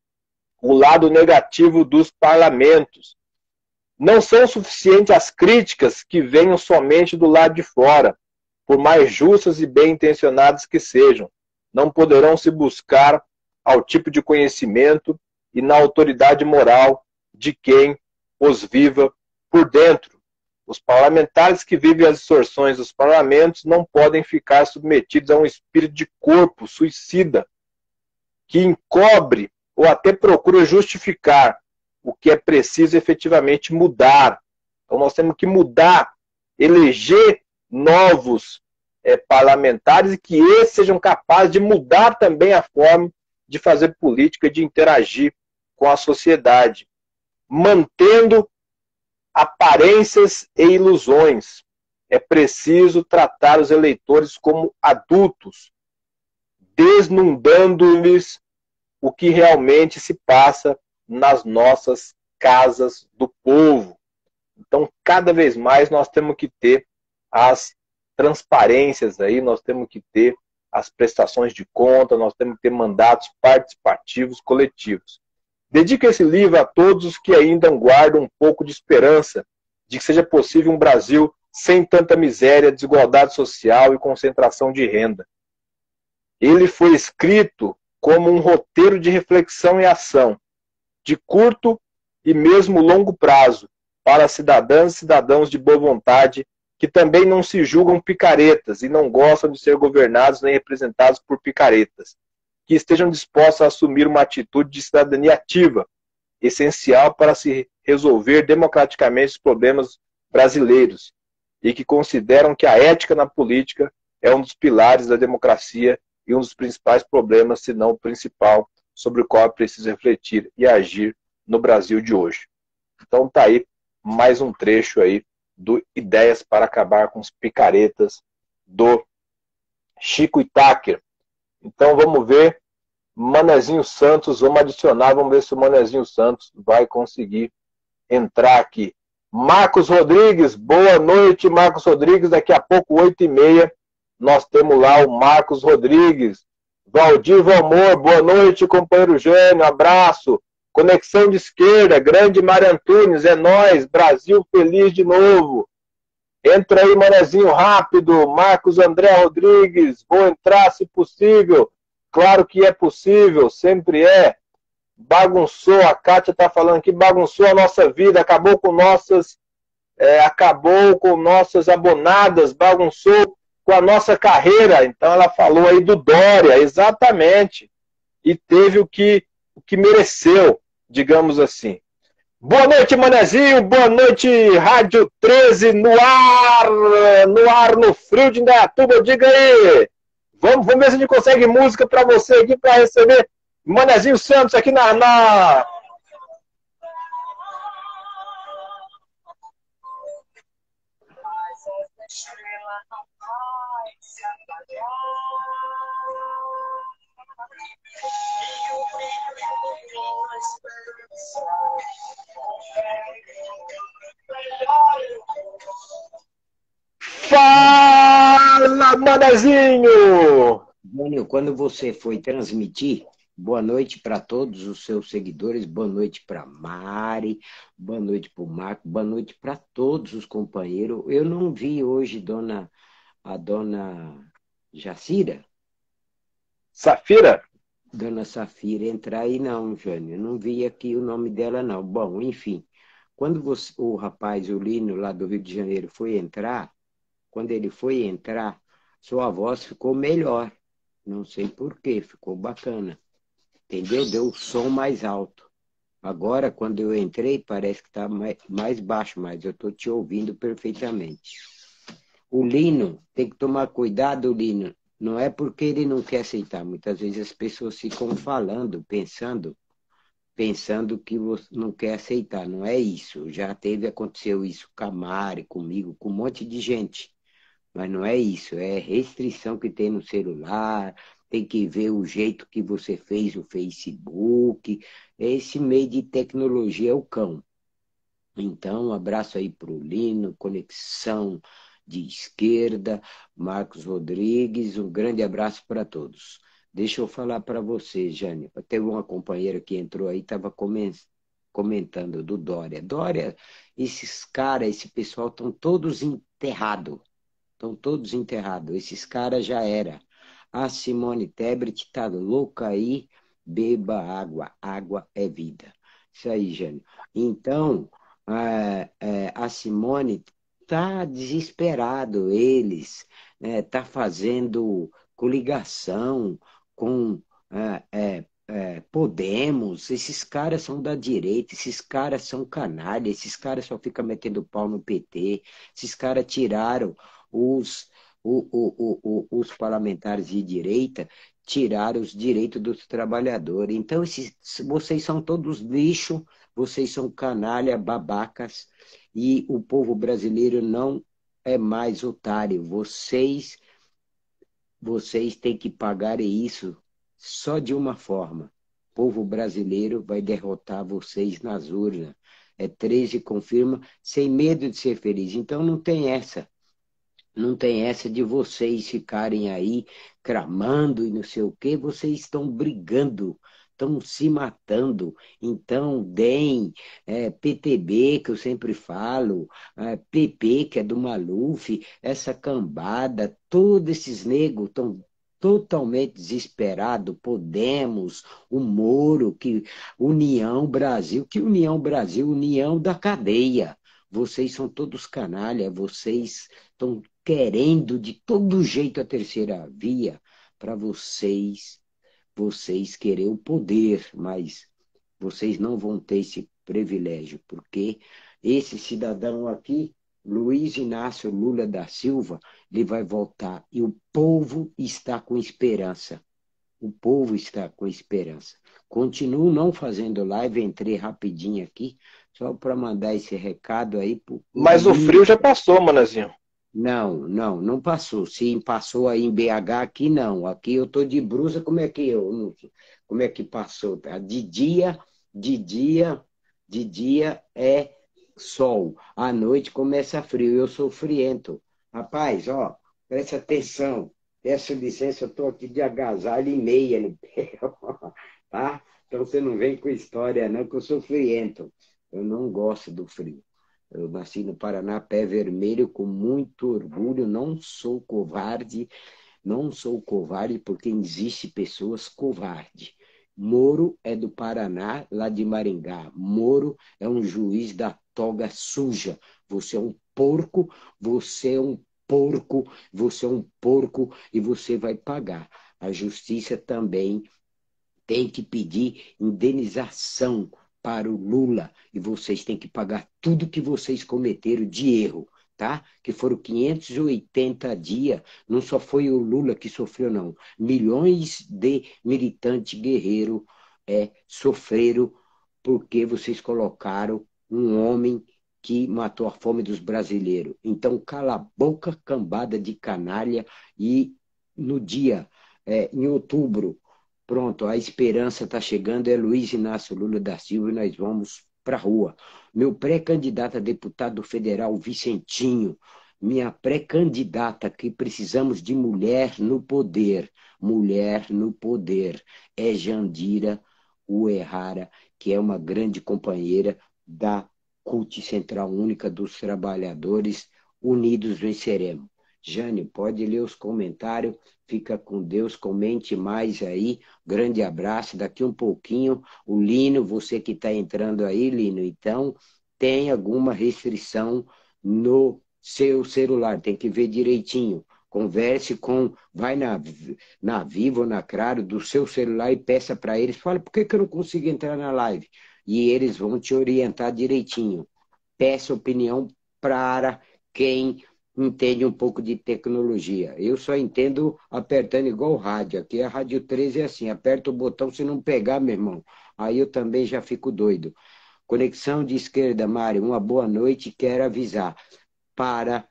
o lado negativo dos parlamentos. Não são suficientes as críticas que venham somente do lado de fora, por mais justas e bem intencionadas que sejam. Não poderão se buscar ao tipo de conhecimento e na autoridade moral de quem os viva por dentro. Os parlamentares que vivem as distorções dos parlamentos não podem ficar submetidos a um espírito de corpo suicida, que encobre ou até procura justificar o que é preciso efetivamente mudar. Então nós temos que mudar, eleger novos é, parlamentares e que esses sejam capazes de mudar também a forma de fazer política, de interagir com a sociedade, mantendo aparências e ilusões. É preciso tratar os eleitores como adultos, desnudando-lhes o que realmente se passa nas nossas casas do povo. Então, cada vez mais nós temos que ter as transparências aí, nós temos que ter as prestações de conta, nós temos que ter mandatos participativos coletivos. Dedico esse livro a todos os que ainda guardam um pouco de esperança de que seja possível um Brasil sem tanta miséria, desigualdade social e concentração de renda. Ele foi escrito como um roteiro de reflexão e ação, de curto e mesmo longo prazo, para cidadãs e cidadãos de boa vontade, que também não se julgam picaretas e não gostam de ser governados nem representados por picaretas, que estejam dispostos a assumir uma atitude de cidadania ativa, essencial para se resolver democraticamente os problemas brasileiros, e que consideram que a ética na política é um dos pilares da democracia e um dos principais problemas, se não o principal, sobre o qual é preciso refletir e agir no Brasil de hoje. Então tá aí mais um trecho aí do Ideias para Acabar com os Picaretas, do Chico Itaker. Então vamos ver, Manezinho Santos, vamos adicionar, vamos ver se o Manezinho Santos vai conseguir entrar aqui. Marcos Rodrigues, boa noite, Marcos Rodrigues. Daqui a pouco, oito e meia, nós temos lá o Marcos Rodrigues. Valdir Valmor, boa noite, companheiro Jânio, abraço. Conexão de Esquerda, grande Mário Antunes, é nóis, Brasil feliz de novo. Entra aí, Manezinho, rápido. Marcos André Rodrigues, vou entrar se possível. Claro que é possível, sempre é. Bagunçou, a Kátia está falando aqui, bagunçou a nossa vida, acabou com nossas, é, acabou com nossas abonadas, bagunçou com a nossa carreira. Então ela falou aí do Dória, exatamente. E teve o que, o que mereceu, digamos assim. Boa noite, Manezinho, boa noite, Rádio treze no ar, no ar, no frio de Indaiatuba, diga aí. Vamos, vamos ver se a gente consegue música para você aqui, para receber Manezinho Santos aqui na, na... Fala, Manezinho! Jânio, quando você foi transmitir, boa noite para todos os seus seguidores, boa noite para Mari, boa noite para o Marco, boa noite para todos os companheiros. Eu não vi hoje dona, a dona Jacira, Safira? dona Safira entrar aí não, Jânio, eu não vi aqui o nome dela não. Bom, enfim, quando você, o rapaz, o Lino, lá do Rio de Janeiro, foi entrar, quando ele foi entrar, sua voz ficou melhor. Não sei por quê, ficou bacana. Entendeu? Deu o som mais alto. Agora, quando eu entrei, parece que está mais, mais baixo, mas eu estou te ouvindo perfeitamente. O Lino, tem que tomar cuidado, Lino. Não é porque ele não quer aceitar. Muitas vezes as pessoas ficam falando, pensando, pensando que você não quer aceitar. Não é isso. Já teve, aconteceu isso com a Mari, comigo, com um monte de gente. Mas não é isso, é restrição que tem no celular, tem que ver o jeito que você fez o Facebook. Esse meio de tecnologia é o cão. Então, um abraço aí para o Lino, Conexão de Esquerda, Marcos Rodrigues, um grande abraço para todos. Deixa eu falar para você, Jânio. Teve uma companheira que entrou aí, estava comentando do Dória. Dória, esses caras, esse pessoal estão todos enterrados. Estão todos enterrados. Esses caras já era. A Simone Tebet está louca aí. Beba água. Água é vida. Isso aí, Jânio. Então, a, a Simone está desesperado. Eles né, tá fazendo coligação com é, é, é, Podemos. Esses caras são da direita. Esses caras são canalha. Esses caras só ficam metendo pau no P T. Esses caras tiraram os, o, o, o, os parlamentares de direita tiraram os direitos dos trabalhadores. Então, esses, vocês são todos lixo, vocês são canalha, babacas, e o povo brasileiro não é mais otário. Vocês, vocês têm que pagar isso só de uma forma. O povo brasileiro vai derrotar vocês nas urnas. É treze confirma, sem medo de ser feliz. Então, não tem essa. Não tem essa de vocês ficarem aí cramando e não sei o quê. Vocês estão brigando, estão se matando. Então, deem é, P T B, que eu sempre falo, é, P P, que é do Maluf, essa cambada, todos esses negros estão totalmente desesperados. Podemos, o Moro, que União Brasil, que União Brasil, União da cadeia. Vocês são todos canalha, vocês estão querendo de todo jeito a terceira via para vocês, vocês querer o poder, mas vocês não vão ter esse privilégio, porque esse cidadão aqui, Luiz Inácio Lula da Silva, ele vai voltar e o povo está com esperança. O povo está com esperança. Continuo não fazendo live, entrei rapidinho aqui, só para mandar esse recado aí. Pro, pro Mas o Lino. frio já passou, Manezinho. Não, não, não passou. Sim, passou aí em B H, aqui não. Aqui eu tô de brusa, como é que eu, não- como é que passou? Tá? De dia, de dia, de dia é sol. À noite começa frio. Eu sou friento. Rapaz, ó, presta atenção. Peço licença, eu tô aqui de agasalho e meia no pé, tá? Então você não vem com história, não, que eu sou friento. Eu não gosto do frio. Eu nasci no Paraná, pé vermelho, com muito orgulho. Não sou covarde, não sou covarde porque existe pessoas covardes. Moro é do Paraná, lá de Maringá. Moro é um juiz da toga suja. Você é um porco, você é um porco, você é um porco e você vai pagar. A justiça também tem que pedir indenização para o Lula e vocês têm que pagar tudo que vocês cometeram de erro, tá? Que foram quinhentos e oitenta dias, não só foi o Lula que sofreu, não. Milhões de militantes guerreiros é, sofreram porque vocês colocaram um homem que matou a fome dos brasileiros. Então, cala a boca, cambada de canalha, e no dia, é, em outubro, pronto, a esperança está chegando, é Luiz Inácio Lula da Silva e nós vamos para a rua. Meu pré-candidato a deputado federal, Vicentinho, minha pré-candidata, que precisamos de mulher no poder, mulher no poder, é Jandira Uehara, que é uma grande companheira da C U T Central Única dos Trabalhadores, Unidos Venceremos. Jane, pode ler os comentários, fica com Deus, comente mais aí. Grande abraço, daqui um pouquinho, o Lino, você que está entrando aí, Lino, então tem alguma restrição no seu celular, tem que ver direitinho. Converse com, vai na, na Vivo ou na Claro do seu celular e peça para eles, fala, por que, que eu não consigo entrar na live? E eles vão te orientar direitinho. Peça opinião para quem entende um pouco de tecnologia. Eu só entendo apertando igual o rádio. Aqui a Rádio treze é assim, aperta o botão, se não pegar, meu irmão, aí eu também já fico doido. Conexão de esquerda, Mário, uma boa noite, quero avisar para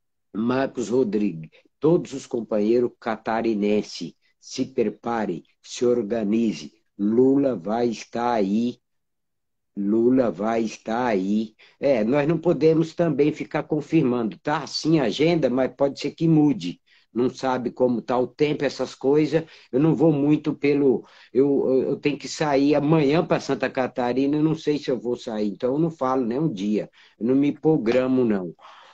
Marcos Rodrigues, todos os companheiros catarinenses, se preparem, se organize, Lula vai estar aí, Lula vai estar aí. É, nós não podemos também ficar confirmando, tá? Sim, agenda, mas pode ser que mude. Não sabe como está o tempo, essas coisas. Eu não vou muito pelo. Eu, eu, eu tenho que sair amanhã para Santa Catarina, eu não sei se eu vou sair, então eu não falo nem um dia. Eu não me programo, não.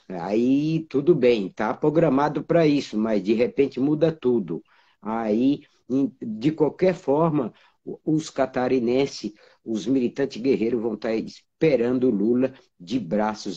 Aí tudo bem, tá programado para isso, mas de repente muda tudo. Aí, de qualquer forma, os catarinenses, os militantes guerreiros vão estar esperando o Lula de braços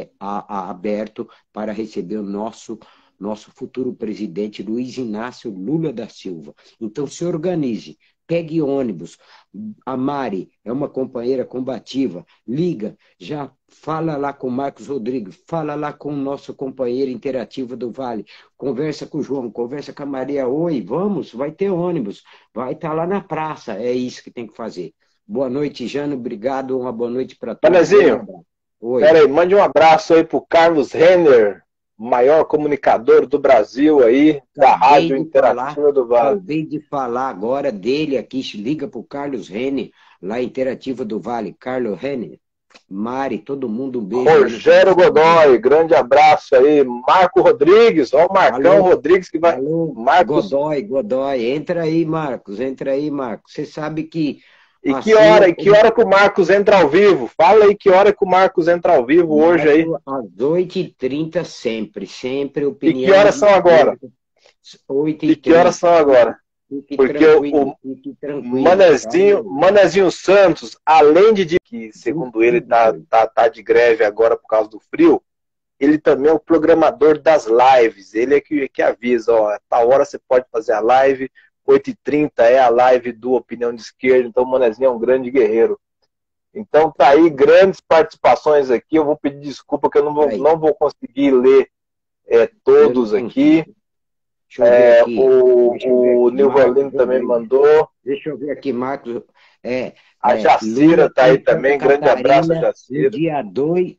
abertos para receber o nosso, nosso futuro presidente Luiz Inácio Lula da Silva. Então se organize, pegue ônibus. A Mari é uma companheira combativa, liga, já fala lá com o Marcos Rodrigues, fala lá com o nosso companheiro interativo do Vale, conversa com o João, conversa com a Maria, oi, vamos, vai ter ônibus, vai estar lá na praça, é isso que tem que fazer. Boa noite, Jano, obrigado, uma boa noite para todos. Manezinho, pera aí, mande um abraço aí pro Carlos Renner, maior comunicador do Brasil aí, da Rádio Interativa do Vale. Acabei de falar agora dele aqui, liga pro Carlos Renner, lá Interativa do Vale, Carlos Renner, Mari, todo mundo, um beijo. Rogério Godoy, grande abraço aí, Marco Rodrigues, ó o Marcão alô, Rodrigues que vai... Alô, Marcos... Godoy, Godoy, entra aí, Marcos, entra aí, Marcos, você sabe que... E assim, que hora, e que hora que o Marcos entra ao vivo? Fala aí que hora que o Marcos entra ao vivo hoje aí. Às oito e trinta sempre, sempre opinião. E que horas são agora? oito e que horas são agora? Porque o, o Manezinho, Manezinho Santos, além de que, segundo ele, tá, tá, tá de greve agora por causa do frio, ele também é o programador das lives. Ele é que, que avisa, ó, a tal hora você pode fazer a live, oito e trinta é a live do Opinião de Esquerda, então o Manezinho é um grande guerreiro. Então tá aí, grandes participações aqui, eu vou pedir desculpa que eu não vou, não vou conseguir ler é, todos aqui. Deixa eu ver É, aqui. Deixa eu ver o, o aqui. Marcos Nivolino também Rodrigues. mandou. Deixa eu ver aqui, Marcos. É, A é, Jacira Lula está aí em Santa também. Grande abraço, Catarina, no Jacira. dia dois.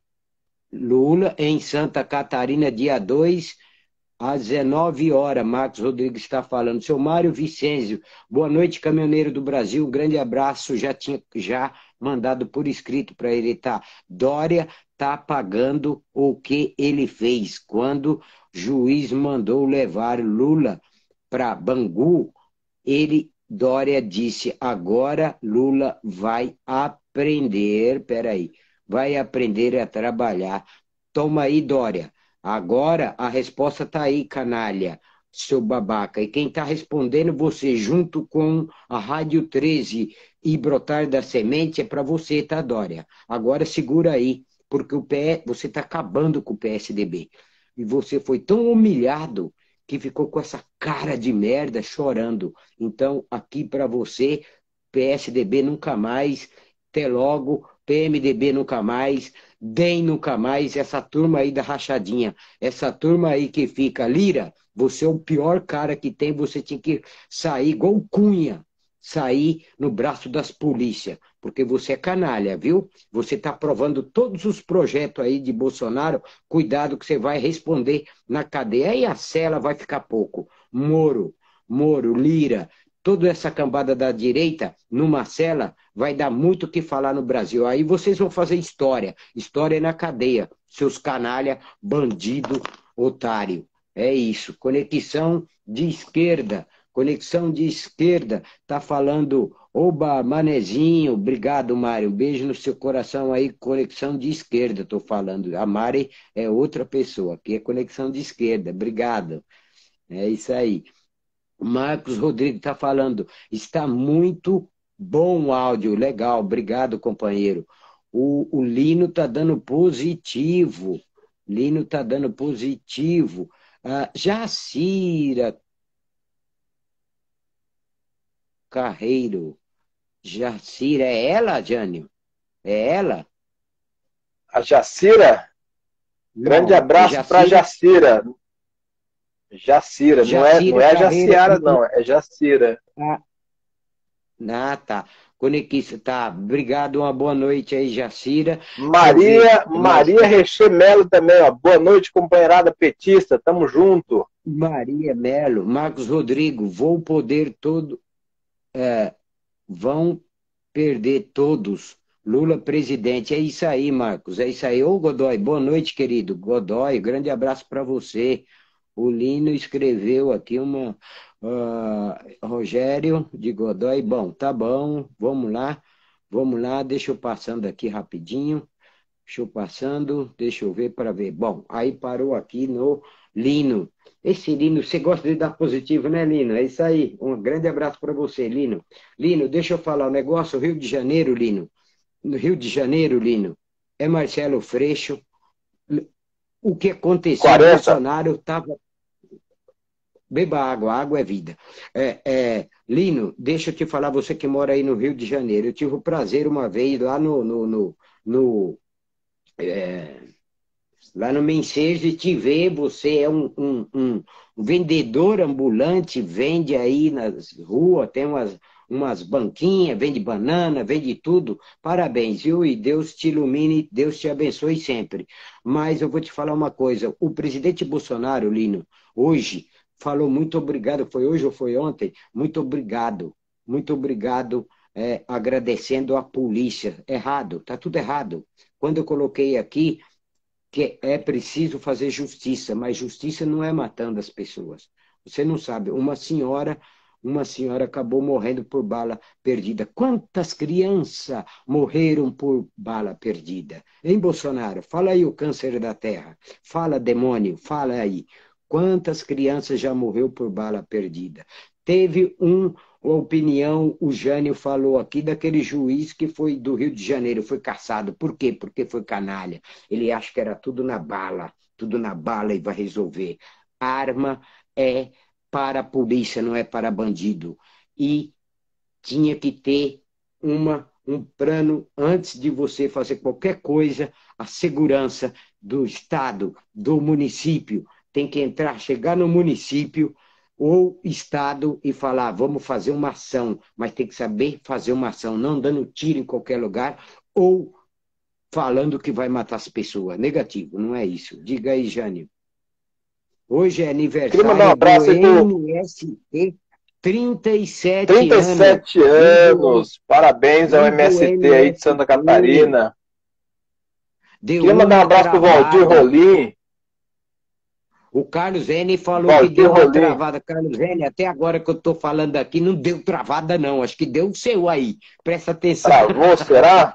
Lula em Santa Catarina, dia dois às dezenove horas. Marcos Rodrigues está falando. Seu Mário Vicêncio, boa noite, caminhoneiro do Brasil. Um grande abraço. Já tinha já mandado por escrito para ele, tá? Dória está pagando o que ele fez. Quando o juiz mandou levar Lula para Bangu, ele, Dória, disse: agora Lula vai aprender, peraí, vai aprender a trabalhar. Toma aí, Dória. Agora a resposta está aí, canalha, seu babaca. E quem está respondendo, você, junto com a Rádio treze e Brotar da Semente, é para você, tá, Dória? Agora segura aí, porque o P S, você está acabando com o P S D B. E você foi tão humilhado que ficou com essa cara de merda chorando. Então, aqui para você, P S D B nunca mais, até logo, P M D B nunca mais, D E M nunca mais, essa turma aí da rachadinha, essa turma aí que fica, Lira, você é o pior cara que tem, você tinha que sair igual o Cunha, sair no braço das polícias, porque você é canalha, viu? Você está aprovando todos os projetos aí de Bolsonaro, cuidado que você vai responder na cadeia, e a cela vai ficar pouco. Moro, Moro, Lira, toda essa cambada da direita, numa cela, vai dar muito o que falar no Brasil. Aí vocês vão fazer história. História na cadeia. Seus canalha, bandido, otário. É isso. Conexão de esquerda. Conexão de esquerda. Tá falando, oba, manezinho. Obrigado, Mário. Beijo no seu coração aí. Conexão de esquerda, tô falando. A Mari é outra pessoa. Aqui é conexão de esquerda. Obrigado. É isso aí. O Marcos Rodrigues está falando, está muito bom o áudio, legal, obrigado, companheiro. O, o Lino está dando positivo, Lino está dando positivo. Ah, Jacira Carreiro, Jacira, é ela, Jânio? É ela? A Jacira, grande Não, é abraço para Jacira, Jacira. Jacira, não é, não Jacira é a Carreiro. Jaciara, não, é Jacira. Ah, ah, tá. Conexista, tá. Obrigado, uma boa noite aí, Jacira. Deixa eu ver. Maria, Mas Maria Reche Melo também, ó. Boa noite, companheirada petista, tamo junto. Maria Melo, Marcos Rodrigo, vou poder todo, é, vão perder todos. Lula presidente. É isso aí, Marcos. É isso aí. Ô, Godoy, boa noite, querido. Godoy, grande abraço para você. O Lino escreveu aqui uma. ah, Rogério de Godoy. Bom, tá bom. Vamos lá. Vamos lá. Deixa eu passando aqui rapidinho. Deixa eu passando. Deixa eu ver para ver. Bom, aí parou aqui no Lino. Esse Lino, você gosta de dar positivo, né, Lino? É isso aí. Um grande abraço para você, Lino. Lino, deixa eu falar um negócio. Rio de Janeiro, Lino. No Rio de Janeiro, Lino, é Marcelo Freixo. O que aconteceu? quarenta. Bolsonaro estava. Beba água, água é vida. É, é, Lino, deixa eu te falar, você que mora aí no Rio de Janeiro. Eu tive o prazer uma vez lá no, no, no, no, é, lá no Mensejo te ver. Você é um, um, um vendedor ambulante, vende aí nas ruas, tem umas, umas banquinhas, vende banana, vende tudo. Parabéns, viu? E Deus te ilumine, Deus te abençoe sempre. Mas eu vou te falar uma coisa: o presidente Bolsonaro, Lino, hoje falou muito obrigado. Foi hoje ou foi ontem? Muito obrigado. Muito obrigado. É, agradecendo à polícia. Errado, tá tudo errado. Quando eu coloquei aqui que é preciso fazer justiça, mas justiça não é matando as pessoas. Você não sabe, uma senhora, uma senhora acabou morrendo por bala perdida. Quantas crianças morreram por bala perdida? Hein, Bolsonaro? Fala aí o câncer da terra. Fala, demônio, fala aí. Quantas crianças já morreu por bala perdida? Teve um uma opinião, o Jânio falou aqui, daquele juiz que foi do Rio de Janeiro, foi caçado. Por quê? Porque foi canalha. Ele acha que era tudo na bala, tudo na bala e vai resolver. Arma é para a polícia, não é para bandido. E tinha que ter uma, um plano antes de você fazer qualquer coisa, a segurança do Estado, do município. Tem que entrar, chegar no município, ou Estado e falar, vamos fazer uma ação, mas tem que saber fazer uma ação, não dando tiro em qualquer lugar, ou falando que vai matar as pessoas. Negativo, não é isso. Diga aí, Jânio. Hoje é Queria mandar um aniversário do abraço aí pro M S T, trinta e sete trinta e anos. sete Vivo, anos. Parabéns ao vivo o M S T aí de Santa M S T, Catarina. de Queria mandar um unha abraço pro Valdir travada. Rolim. O Carlos N falou que Valdir deu uma Rolim. travada. Carlos N, até agora que eu estou falando aqui, não deu travada, não. Acho que deu o seu aí. Presta atenção. Travou, será?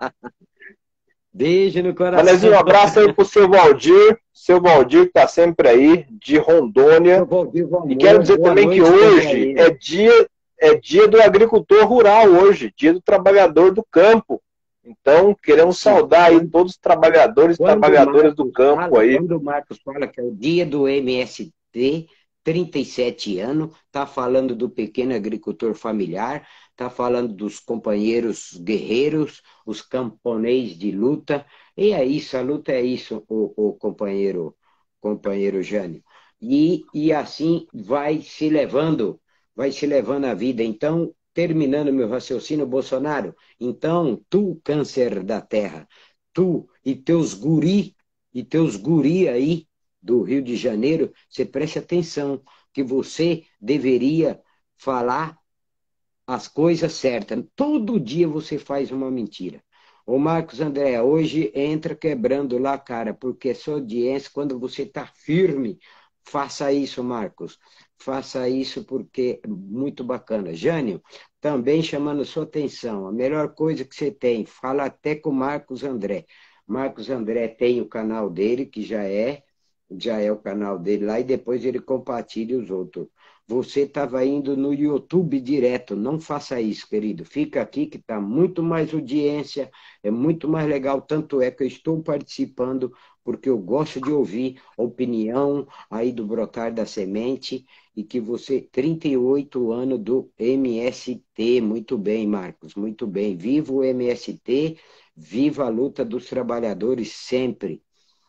Beijo no coração. Manezinho, um abraço aí pro seu Valdir. Seu Valdir que tá sempre aí, de Rondônia. Seu Valdir E quero dizer boa também que noite também a hoje ele. é dia, é dia do agricultor rural hoje, dia do trabalhador do campo. Então, queremos Sim. saudar aí todos os trabalhadores e Quando o trabalhadoras do Marcos campo fala, aí. quando o Marcos fala que é o dia do M S T, trinta e sete anos, está falando do pequeno agricultor familiar, está falando dos companheiros guerreiros, os camponeses de luta. E é isso, a luta é isso, o, o companheiro, companheiro Jânio. E, e assim vai se levando, vai se levando a vida. Então, terminando meu raciocínio, Bolsonaro, então, tu, câncer da terra, tu e teus guri, e teus guri aí do Rio de Janeiro, você preste atenção, que você deveria falar as coisas certas. Todo dia você faz uma mentira. Ô Marcos André, hoje entra quebrando lá, cara, porque é sua audiência, quando você está firme, faça isso, Marcos. Faça isso porque é muito bacana. Jânio, também chamando sua atenção, a melhor coisa que você tem, fala até com o Marcos André. Marcos André tem o canal dele, que já é, já é o canal dele lá, e depois ele compartilha os outros. Você estava indo no YouTube direto, não faça isso, querido. Fica aqui que está muito mais audiência, é muito mais legal, tanto é que eu estou participando, porque eu gosto de ouvir a opinião aí do Brotar da Semente, e que você, trinta e oito anos do M S T, muito bem, Marcos, muito bem. Viva o M S T, viva a luta dos trabalhadores sempre.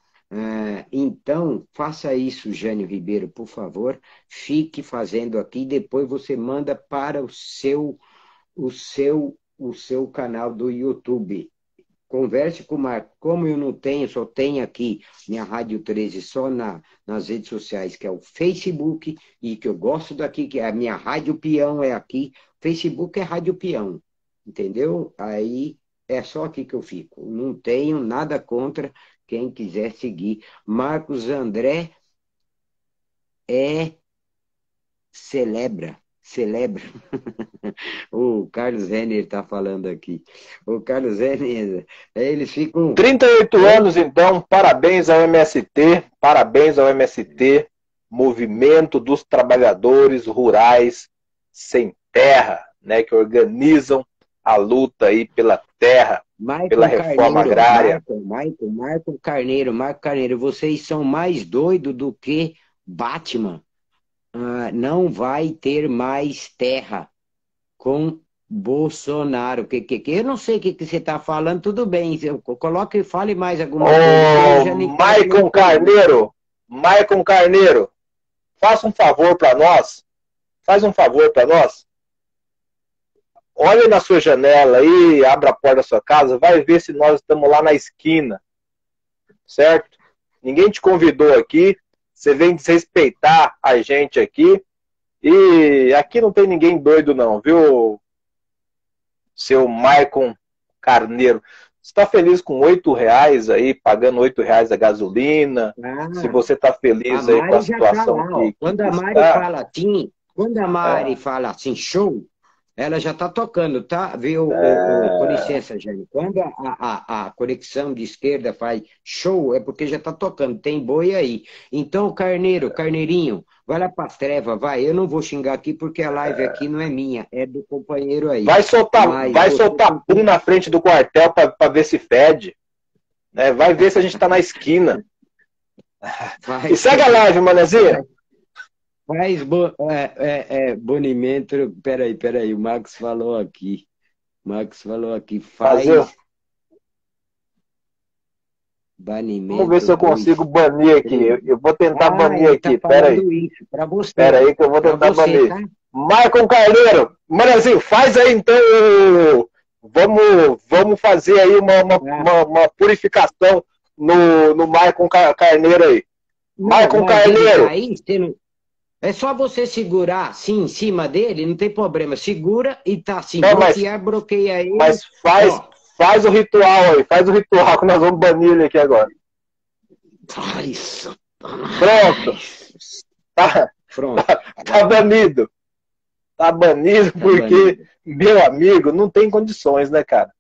Ah, então, faça isso, Jânio Ribeiro, por favor. Fique fazendo aqui, depois você manda para o seu, o seu, o seu canal do YouTube. Converse com o Marco. Como eu não tenho, só tenho aqui minha Rádio treze só na, nas redes sociais, que é o Facebook, e que eu gosto daqui, que é a minha Rádio Peão é aqui. Facebook é Rádio Peão, entendeu? Aí é só aqui que eu fico. Não tenho nada contra quem quiser seguir. Marcos André é celebra, celebra. O Carlos Renner está falando aqui. O Carlos Renner, eles ficam. trinta e oito anos, então, parabéns ao M S T, parabéns ao M S T, Movimento dos Trabalhadores Rurais Sem Terra, né, que organizam a luta aí pela terra, Michael pela reforma Carneiro, agrária. Michael, Michael, Michael Carneiro, Michael Carneiro, vocês são mais doidos do que Batman. Ah, não vai ter mais terra com Bolsonaro. Que, que, que, eu não sei o que, que você está falando, tudo bem. Eu, coloque e fale mais alguma coisa. que eu já Ô, nem quero Maicon nem Carneiro, Maicon Carneiro, faça um favor para nós, faz um favor para nós. Olha na sua janela aí, abra a porta da sua casa, vai ver se nós estamos lá na esquina, certo? Ninguém te convidou aqui, você vem desrespeitar a gente aqui, e aqui não tem ninguém doido não, viu, seu Maicon Carneiro? Você está feliz com oito reais aí, pagando oito reais a gasolina? Ah, Se você está feliz a aí com a Mari já está situação lá, ó. que, que Quando a Mari está... fala assim, quando a Mari É, fala assim, show, ela já está tocando, tá? Viu, o, o- com é, licença, Jânio. Quando a, a, a conexão de esquerda faz show, é porque já está tocando, tem boi aí. Então, Carneiro, Carneirinho, vai lá para as trevas, vai. Eu não vou xingar aqui porque a live aqui não é minha, é do companheiro aí. vai soltar, Mas vai você soltar pum na frente do quartel para ver se fede, né? Vai ver se a gente está na esquina. vai, E segue a live, manezinha. faz bo, é, é, é, bonimento. Peraí, peraí, o Marcos falou aqui. Marcos falou aqui, Fazer, faz Banimento. Vamos ver se eu consigo dois, banir aqui. três. Eu, eu vou tentar Ah, banir ele tá aqui. Pera aí. falando isso para você. Pera aí que eu vou Pra tentar você, banir. tá? Maicon Carneiro, Manezinho, faz aí então. Vamos, vamos fazer aí uma, uma, Ah. uma, uma purificação no, no Maicon Car- Carneiro aí. Não, Maicon mas ele Carneiro. tá aí, você não- é só você segurar assim em cima dele, não tem problema. Segura e tá assim, Não, mas- bloquear, bloqueia ele. Mas faz, Ó. faz o ritual aí, faz o ritual que nós vamos banir ele aqui agora. Ai, isso. Pronto. Tá, Pronto. tá banido. Tá banido Tá porque, banido. meu amigo, não tem condições, né, cara?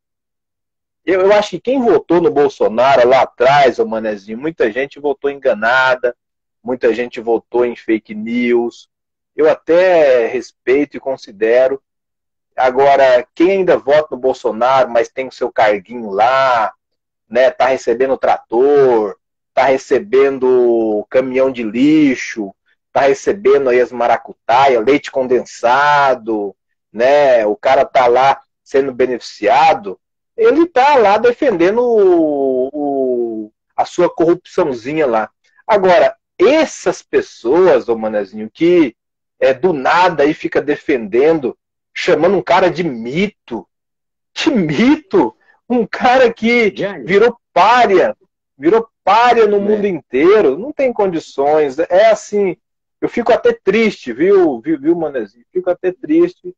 Eu, eu acho que quem votou no Bolsonaro lá atrás, ô Manezinho, muita gente votou enganada, muita gente votou em fake news. Eu até respeito e considero. Agora, quem ainda vota no Bolsonaro, mas tem o seu carguinho lá, né, tá recebendo trator, tá recebendo caminhão de lixo, tá recebendo aí as maracutaia, leite condensado, né, o cara tá lá sendo beneficiado, ele tá lá defendendo o, o, a sua corrupçãozinha lá. Agora, essas pessoas, ô Manezinho, que é, do nada aí fica defendendo, chamando um cara de mito, de mito, um cara que Jânio. virou pária, virou pária no É. mundo inteiro, não tem condições, é assim, eu fico até triste, viu, viu, viu Manezinho, fico até triste,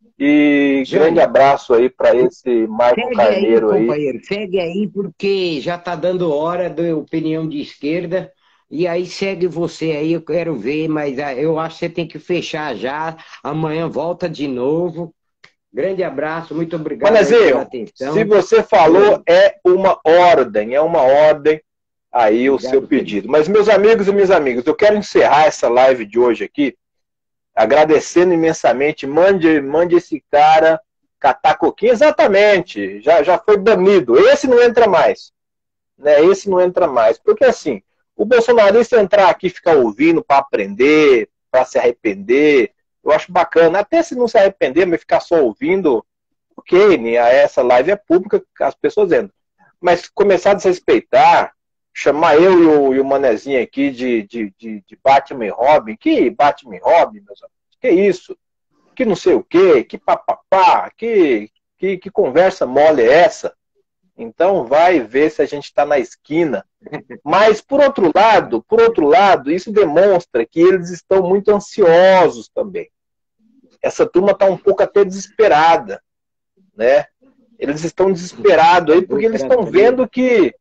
e Jânio. grande abraço aí para esse Maicon Segue aí, Carneiro aí. companheiro, segue aí, porque já tá dando hora da opinião de esquerda. E aí segue você aí, eu quero ver, mas ah, eu acho que você tem que fechar já. Amanhã volta de novo. Grande abraço, muito obrigado aí pela Manezinho, atenção. se você falou, é uma ordem, é uma ordem aí o Obrigado, seu querido. pedido. Mas, meus amigos e minhas amigas, eu quero encerrar essa live de hoje aqui, agradecendo imensamente. Mande, mande esse cara catar coquinho. Exatamente, já, já foi banido. Esse não entra mais. Né? Esse não entra mais. Porque, assim, o bolsonarista entrar aqui e ficar ouvindo para aprender, para se arrepender, eu acho bacana. Até se não se arrepender, mas ficar só ouvindo, ok, né? Essa live é pública, as pessoas entram. Mas começar a desrespeitar, chamar eu e o, e o Manezinho aqui de, de, de, de Batman e Robin, que Batman e Robin, meus amigos, que isso? Que não sei o quê, que papapá, que, que, que conversa mole é essa? Então vai ver se a gente está na esquina. Mas, por outro lado, por outro lado, isso demonstra que eles estão muito ansiosos também. Essa turma está um pouco até desesperada, né? Eles estão desesperados aí porque eles estão vendo que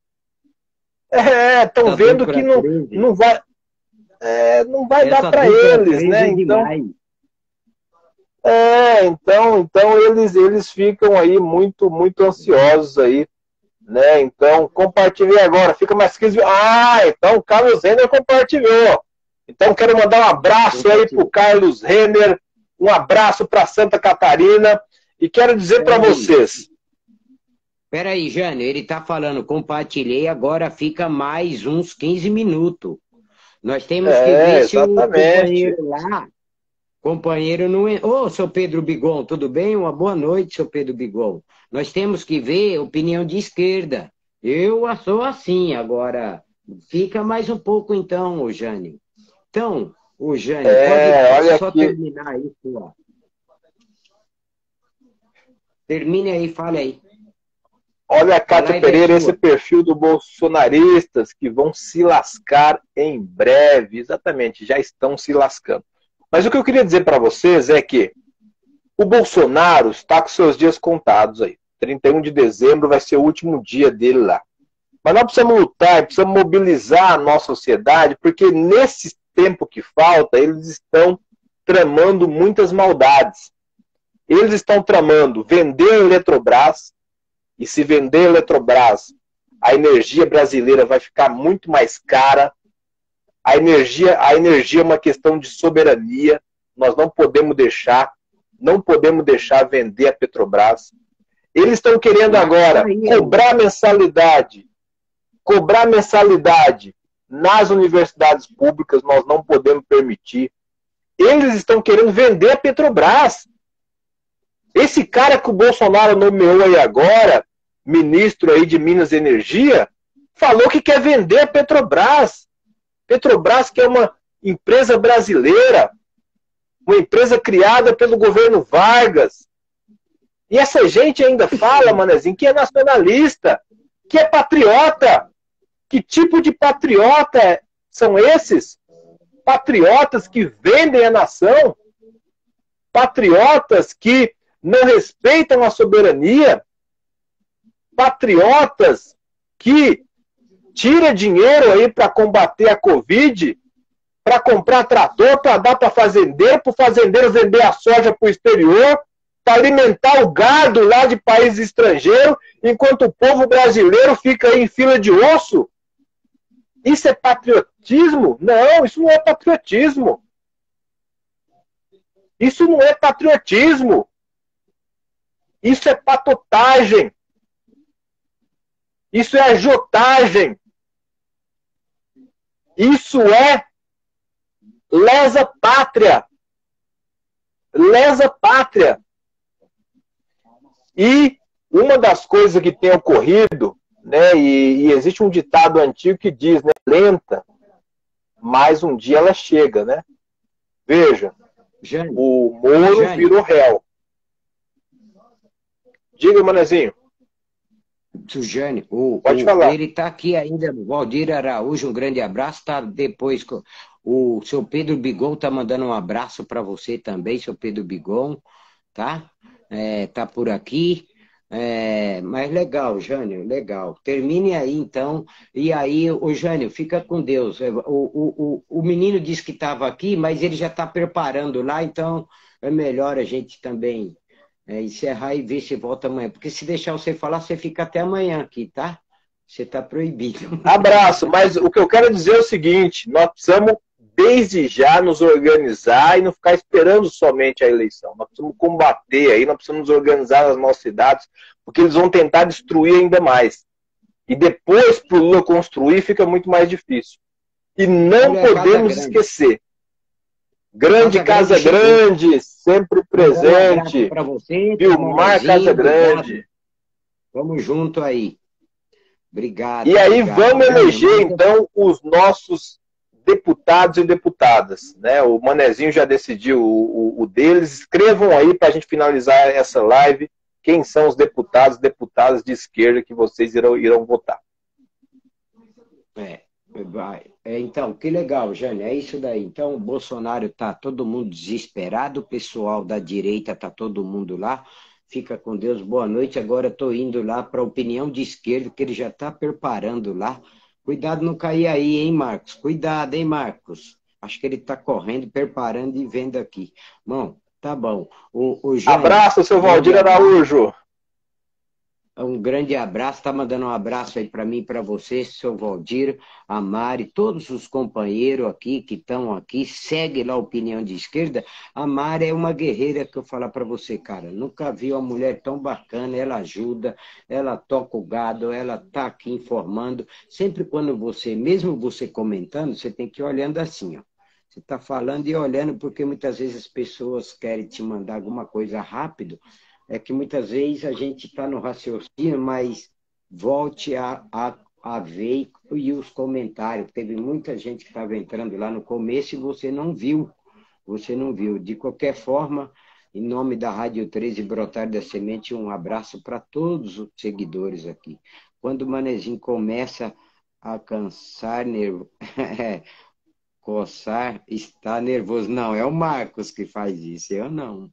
é, estão Tá vendo dupla que não, treze. não vai é, não vai Essa dar para dupla eles, treze né? é Então, demais. é, então, então eles eles ficam aí muito muito ansiosos aí, né? Então, compartilhei agora, fica mais quinze. Ah, então o Carlos Renner compartilhou. Então, quero mandar um abraço aí pro Carlos Renner, um abraço para Santa Catarina e quero dizer para vocês. Peraí, Jânio, ele tá falando, compartilhei, agora fica mais uns quinze minutos. Nós temos que É, ver se o exatamente. companheiro lá, companheiro não é... Ô, seu Pedro Bigon, tudo bem? Uma boa noite, seu Pedro Bigon. Nós temos que ver opinião de esquerda. Eu sou assim, agora fica mais um pouco então, ô Jânio. Então, ô Jânio, É, pode olha só aqui. terminar isso, ó. Termine aí, fale aí. Olha a Cátia live é Pereira, sua. esse perfil do bolsonaristas que vão se lascar em breve. Exatamente, já estão se lascando. Mas o que eu queria dizer para vocês é que o Bolsonaro está com seus dias contados aí. trinta e um de dezembro vai ser o último dia dele lá. Mas nós precisamos lutar, precisamos mobilizar a nossa sociedade, porque nesse tempo que falta, eles estão tramando muitas maldades. Eles estão tramando vender a Eletrobras, e se vender a Eletrobras, a energia brasileira vai ficar muito mais cara. A energia, a energia é uma questão de soberania. Nós não podemos deixar, não podemos deixar vender a Petrobras. Eles estão querendo agora cobrar mensalidade, cobrar mensalidade nas universidades públicas. Nós não podemos permitir. Eles estão querendo vender a Petrobras. Esse cara que o Bolsonaro nomeou aí agora, ministro aí de Minas e Energia, falou que quer vender a Petrobras. Petrobras, que é uma empresa brasileira, uma empresa criada pelo governo Vargas. E essa gente ainda fala, Manezinho, que é nacionalista, que é patriota. Que tipo de patriota são esses? Patriotas que vendem a nação? Patriotas que não respeitam a soberania? Patriotas que tiram dinheiro aí para combater a Covid, para comprar trator, para dar para fazendeiro, para o fazendeiro vender a soja para o exterior, para alimentar o gado lá de países estrangeiros, enquanto o povo brasileiro fica aí em fila de osso? Isso é patriotismo? Não, isso não é patriotismo. Isso não é patriotismo. Isso é patotagem. Isso é agiotagem. Isso é lesa pátria. Lesa pátria. E uma das coisas que tem ocorrido, né, e, e existe um ditado antigo que diz, né, lenta, mas um dia ela chega, né? Veja, Jânio, o Moro Jânio. virou réu. Diga, Manezinho. Sujane, o, Pode o, falar. Ele está aqui ainda, Valdir Araújo, um grande abraço. Tá depois, o seu Pedro Bigon está mandando um abraço para você também, seu Pedro Bigon, tá? É, tá por aqui. É, mas legal, Jânio, legal. Termine aí, então. E aí, o Jânio, fica com Deus. O, o, o, o menino disse que estava aqui, mas ele já está preparando lá, então é melhor a gente também é, encerrar e ver se volta amanhã. Porque se deixar você falar, você fica até amanhã aqui, tá? Você está proibido. Abraço, mas o que eu quero dizer é o seguinte, nós precisamos desde já nos organizar e não ficar esperando somente a eleição. Nós precisamos combater aí, nós precisamos nos organizar nas nossas cidades, porque eles vão tentar destruir ainda mais. E depois, para o Lula construir, fica muito mais difícil. E não Olha, podemos esquecer. Grande Casa, casa Grande, grande sempre presente. Um você, Vilmar Casa Grande. Vamos junto aí. Obrigado. E aí obrigado, vamos obrigado. eleger, então, os nossos deputados e deputadas, né? O Manezinho já decidiu o, o, o deles. Escrevam aí para a gente finalizar essa live quem são os deputados e deputadas de esquerda que vocês irão, irão votar. É, vai. É, então, que legal, Jânio, é isso daí. Então, o Bolsonaro tá todo mundo desesperado, o pessoal da direita tá todo mundo lá. Fica com Deus, boa noite. Agora estou indo lá para a opinião de esquerda, que ele já está preparando lá. Cuidado não cair aí, hein, Marcos? Cuidado, hein, Marcos? Acho que ele está correndo, preparando e vendo aqui. Bom, tá bom. O, o Jânio, abraço, seu Valdir Araújo. Um grande abraço. Está mandando um abraço aí para mim e para você, seu Valdir, a Mari, todos os companheiros aqui que estão aqui. Segue lá a Opinião de Esquerda. A Mari é uma guerreira que eu falar para você, cara. Nunca vi uma mulher tão bacana. Ela ajuda, ela toca o gado, ela tá aqui informando. Sempre quando você, mesmo você comentando, você tem que ir olhando assim, ó. Você está falando e olhando, porque muitas vezes as pessoas querem te mandar alguma coisa rápido. É que muitas vezes a gente está no raciocínio, mas volte a, a, a ver e os comentários. Teve muita gente que estava entrando lá no começo e você não viu. Você não viu. De qualquer forma, em nome da Rádio treze Brotar da Semente, um abraço para todos os seguidores aqui. Quando o Manezinho começa a cansar, nervo... coçar, está nervoso. Não, é o Marcos que faz isso, eu não.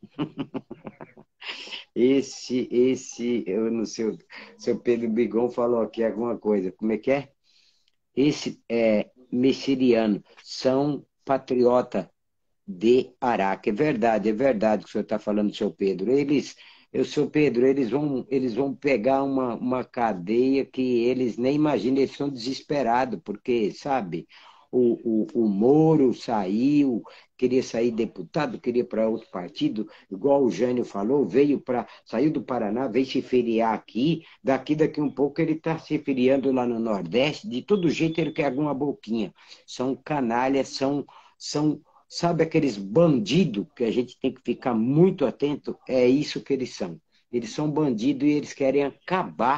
Esse, esse, eu não sei, o seu Pedro Bigon falou aqui alguma coisa. Como é que é? Esse é messiriano, são patriota de Araque. É verdade, é verdade o que o senhor está falando, seu Pedro. Eles, eu, seu Pedro, eles vão, eles vão pegar uma, uma cadeia que eles nem imaginam, eles estão desesperados, porque, sabe, o, o, o Moro saiu, queria sair deputado, queria para outro partido, igual o Jânio falou, veio para, saiu do Paraná, veio se feriar aqui, daqui daqui um pouco ele está se feriando lá no Nordeste, de todo jeito ele quer alguma boquinha. São canalhas, são, são, sabe aqueles bandidos que a gente tem que ficar muito atento? É isso que eles são. Eles são bandidos e eles querem acabar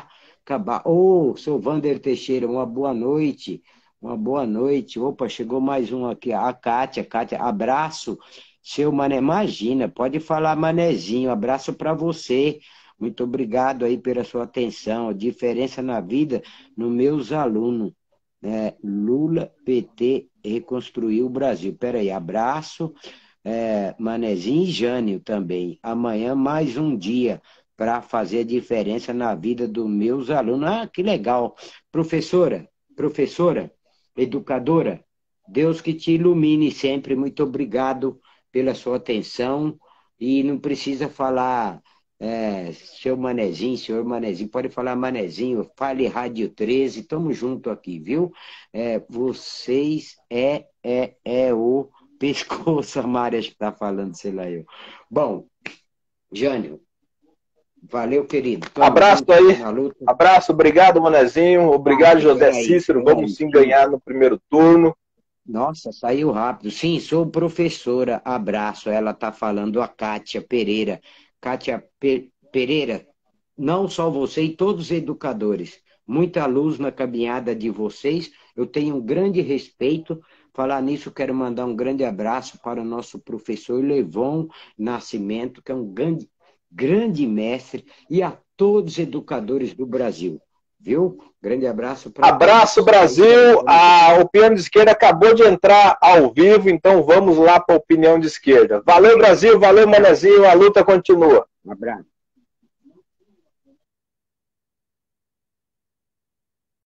acabar. Ô, sou Vander Teixeira, uma boa noite. Uma boa noite. Opa, chegou mais um aqui. A Kátia, Kátia, abraço. Seu Mané, imagina, pode falar Manezinho, abraço para você. Muito obrigado aí pela sua atenção. A diferença na vida nos meus alunos. É, Lula, P T, reconstruiu o Brasil. Peraí, abraço. É, Manezinho e Jânio também. Amanhã mais um dia para fazer a diferença na vida dos meus alunos. Ah, que legal. Professora, professora, educadora, Deus que te ilumine sempre. Muito obrigado pela sua atenção. E não precisa falar é, seu Manezinho, senhor Manezinho, pode falar Manezinho, fale Rádio treze, estamos junto aqui, viu? É, vocês é, é, é o pescoço, a Mária está falando, sei lá eu. Bom, Jânio, valeu, querido. Tamo Abraço aí. Abraço, obrigado, Manezinho. Obrigado, ah, José aí, Cícero. Vamos sim ganhar no primeiro turno. Nossa, saiu rápido. Sim, sou professora. Abraço. Ela está falando a Kátia Pereira. Kátia Pe Pereira, não só você e todos os educadores. Muita luz na caminhada de vocês. Eu tenho um grande respeito. Falar nisso, quero mandar um grande abraço para o nosso professor Levon Nascimento, que é um grande, grande mestre, e a todos os educadores do Brasil. Viu? Grande abraço para Abraço, todos. Brasil. A Opinião de Esquerda acabou de entrar ao vivo, então vamos lá para a Opinião de Esquerda. Valeu, Brasil. Valeu, Manezinho. A luta continua. Um abraço.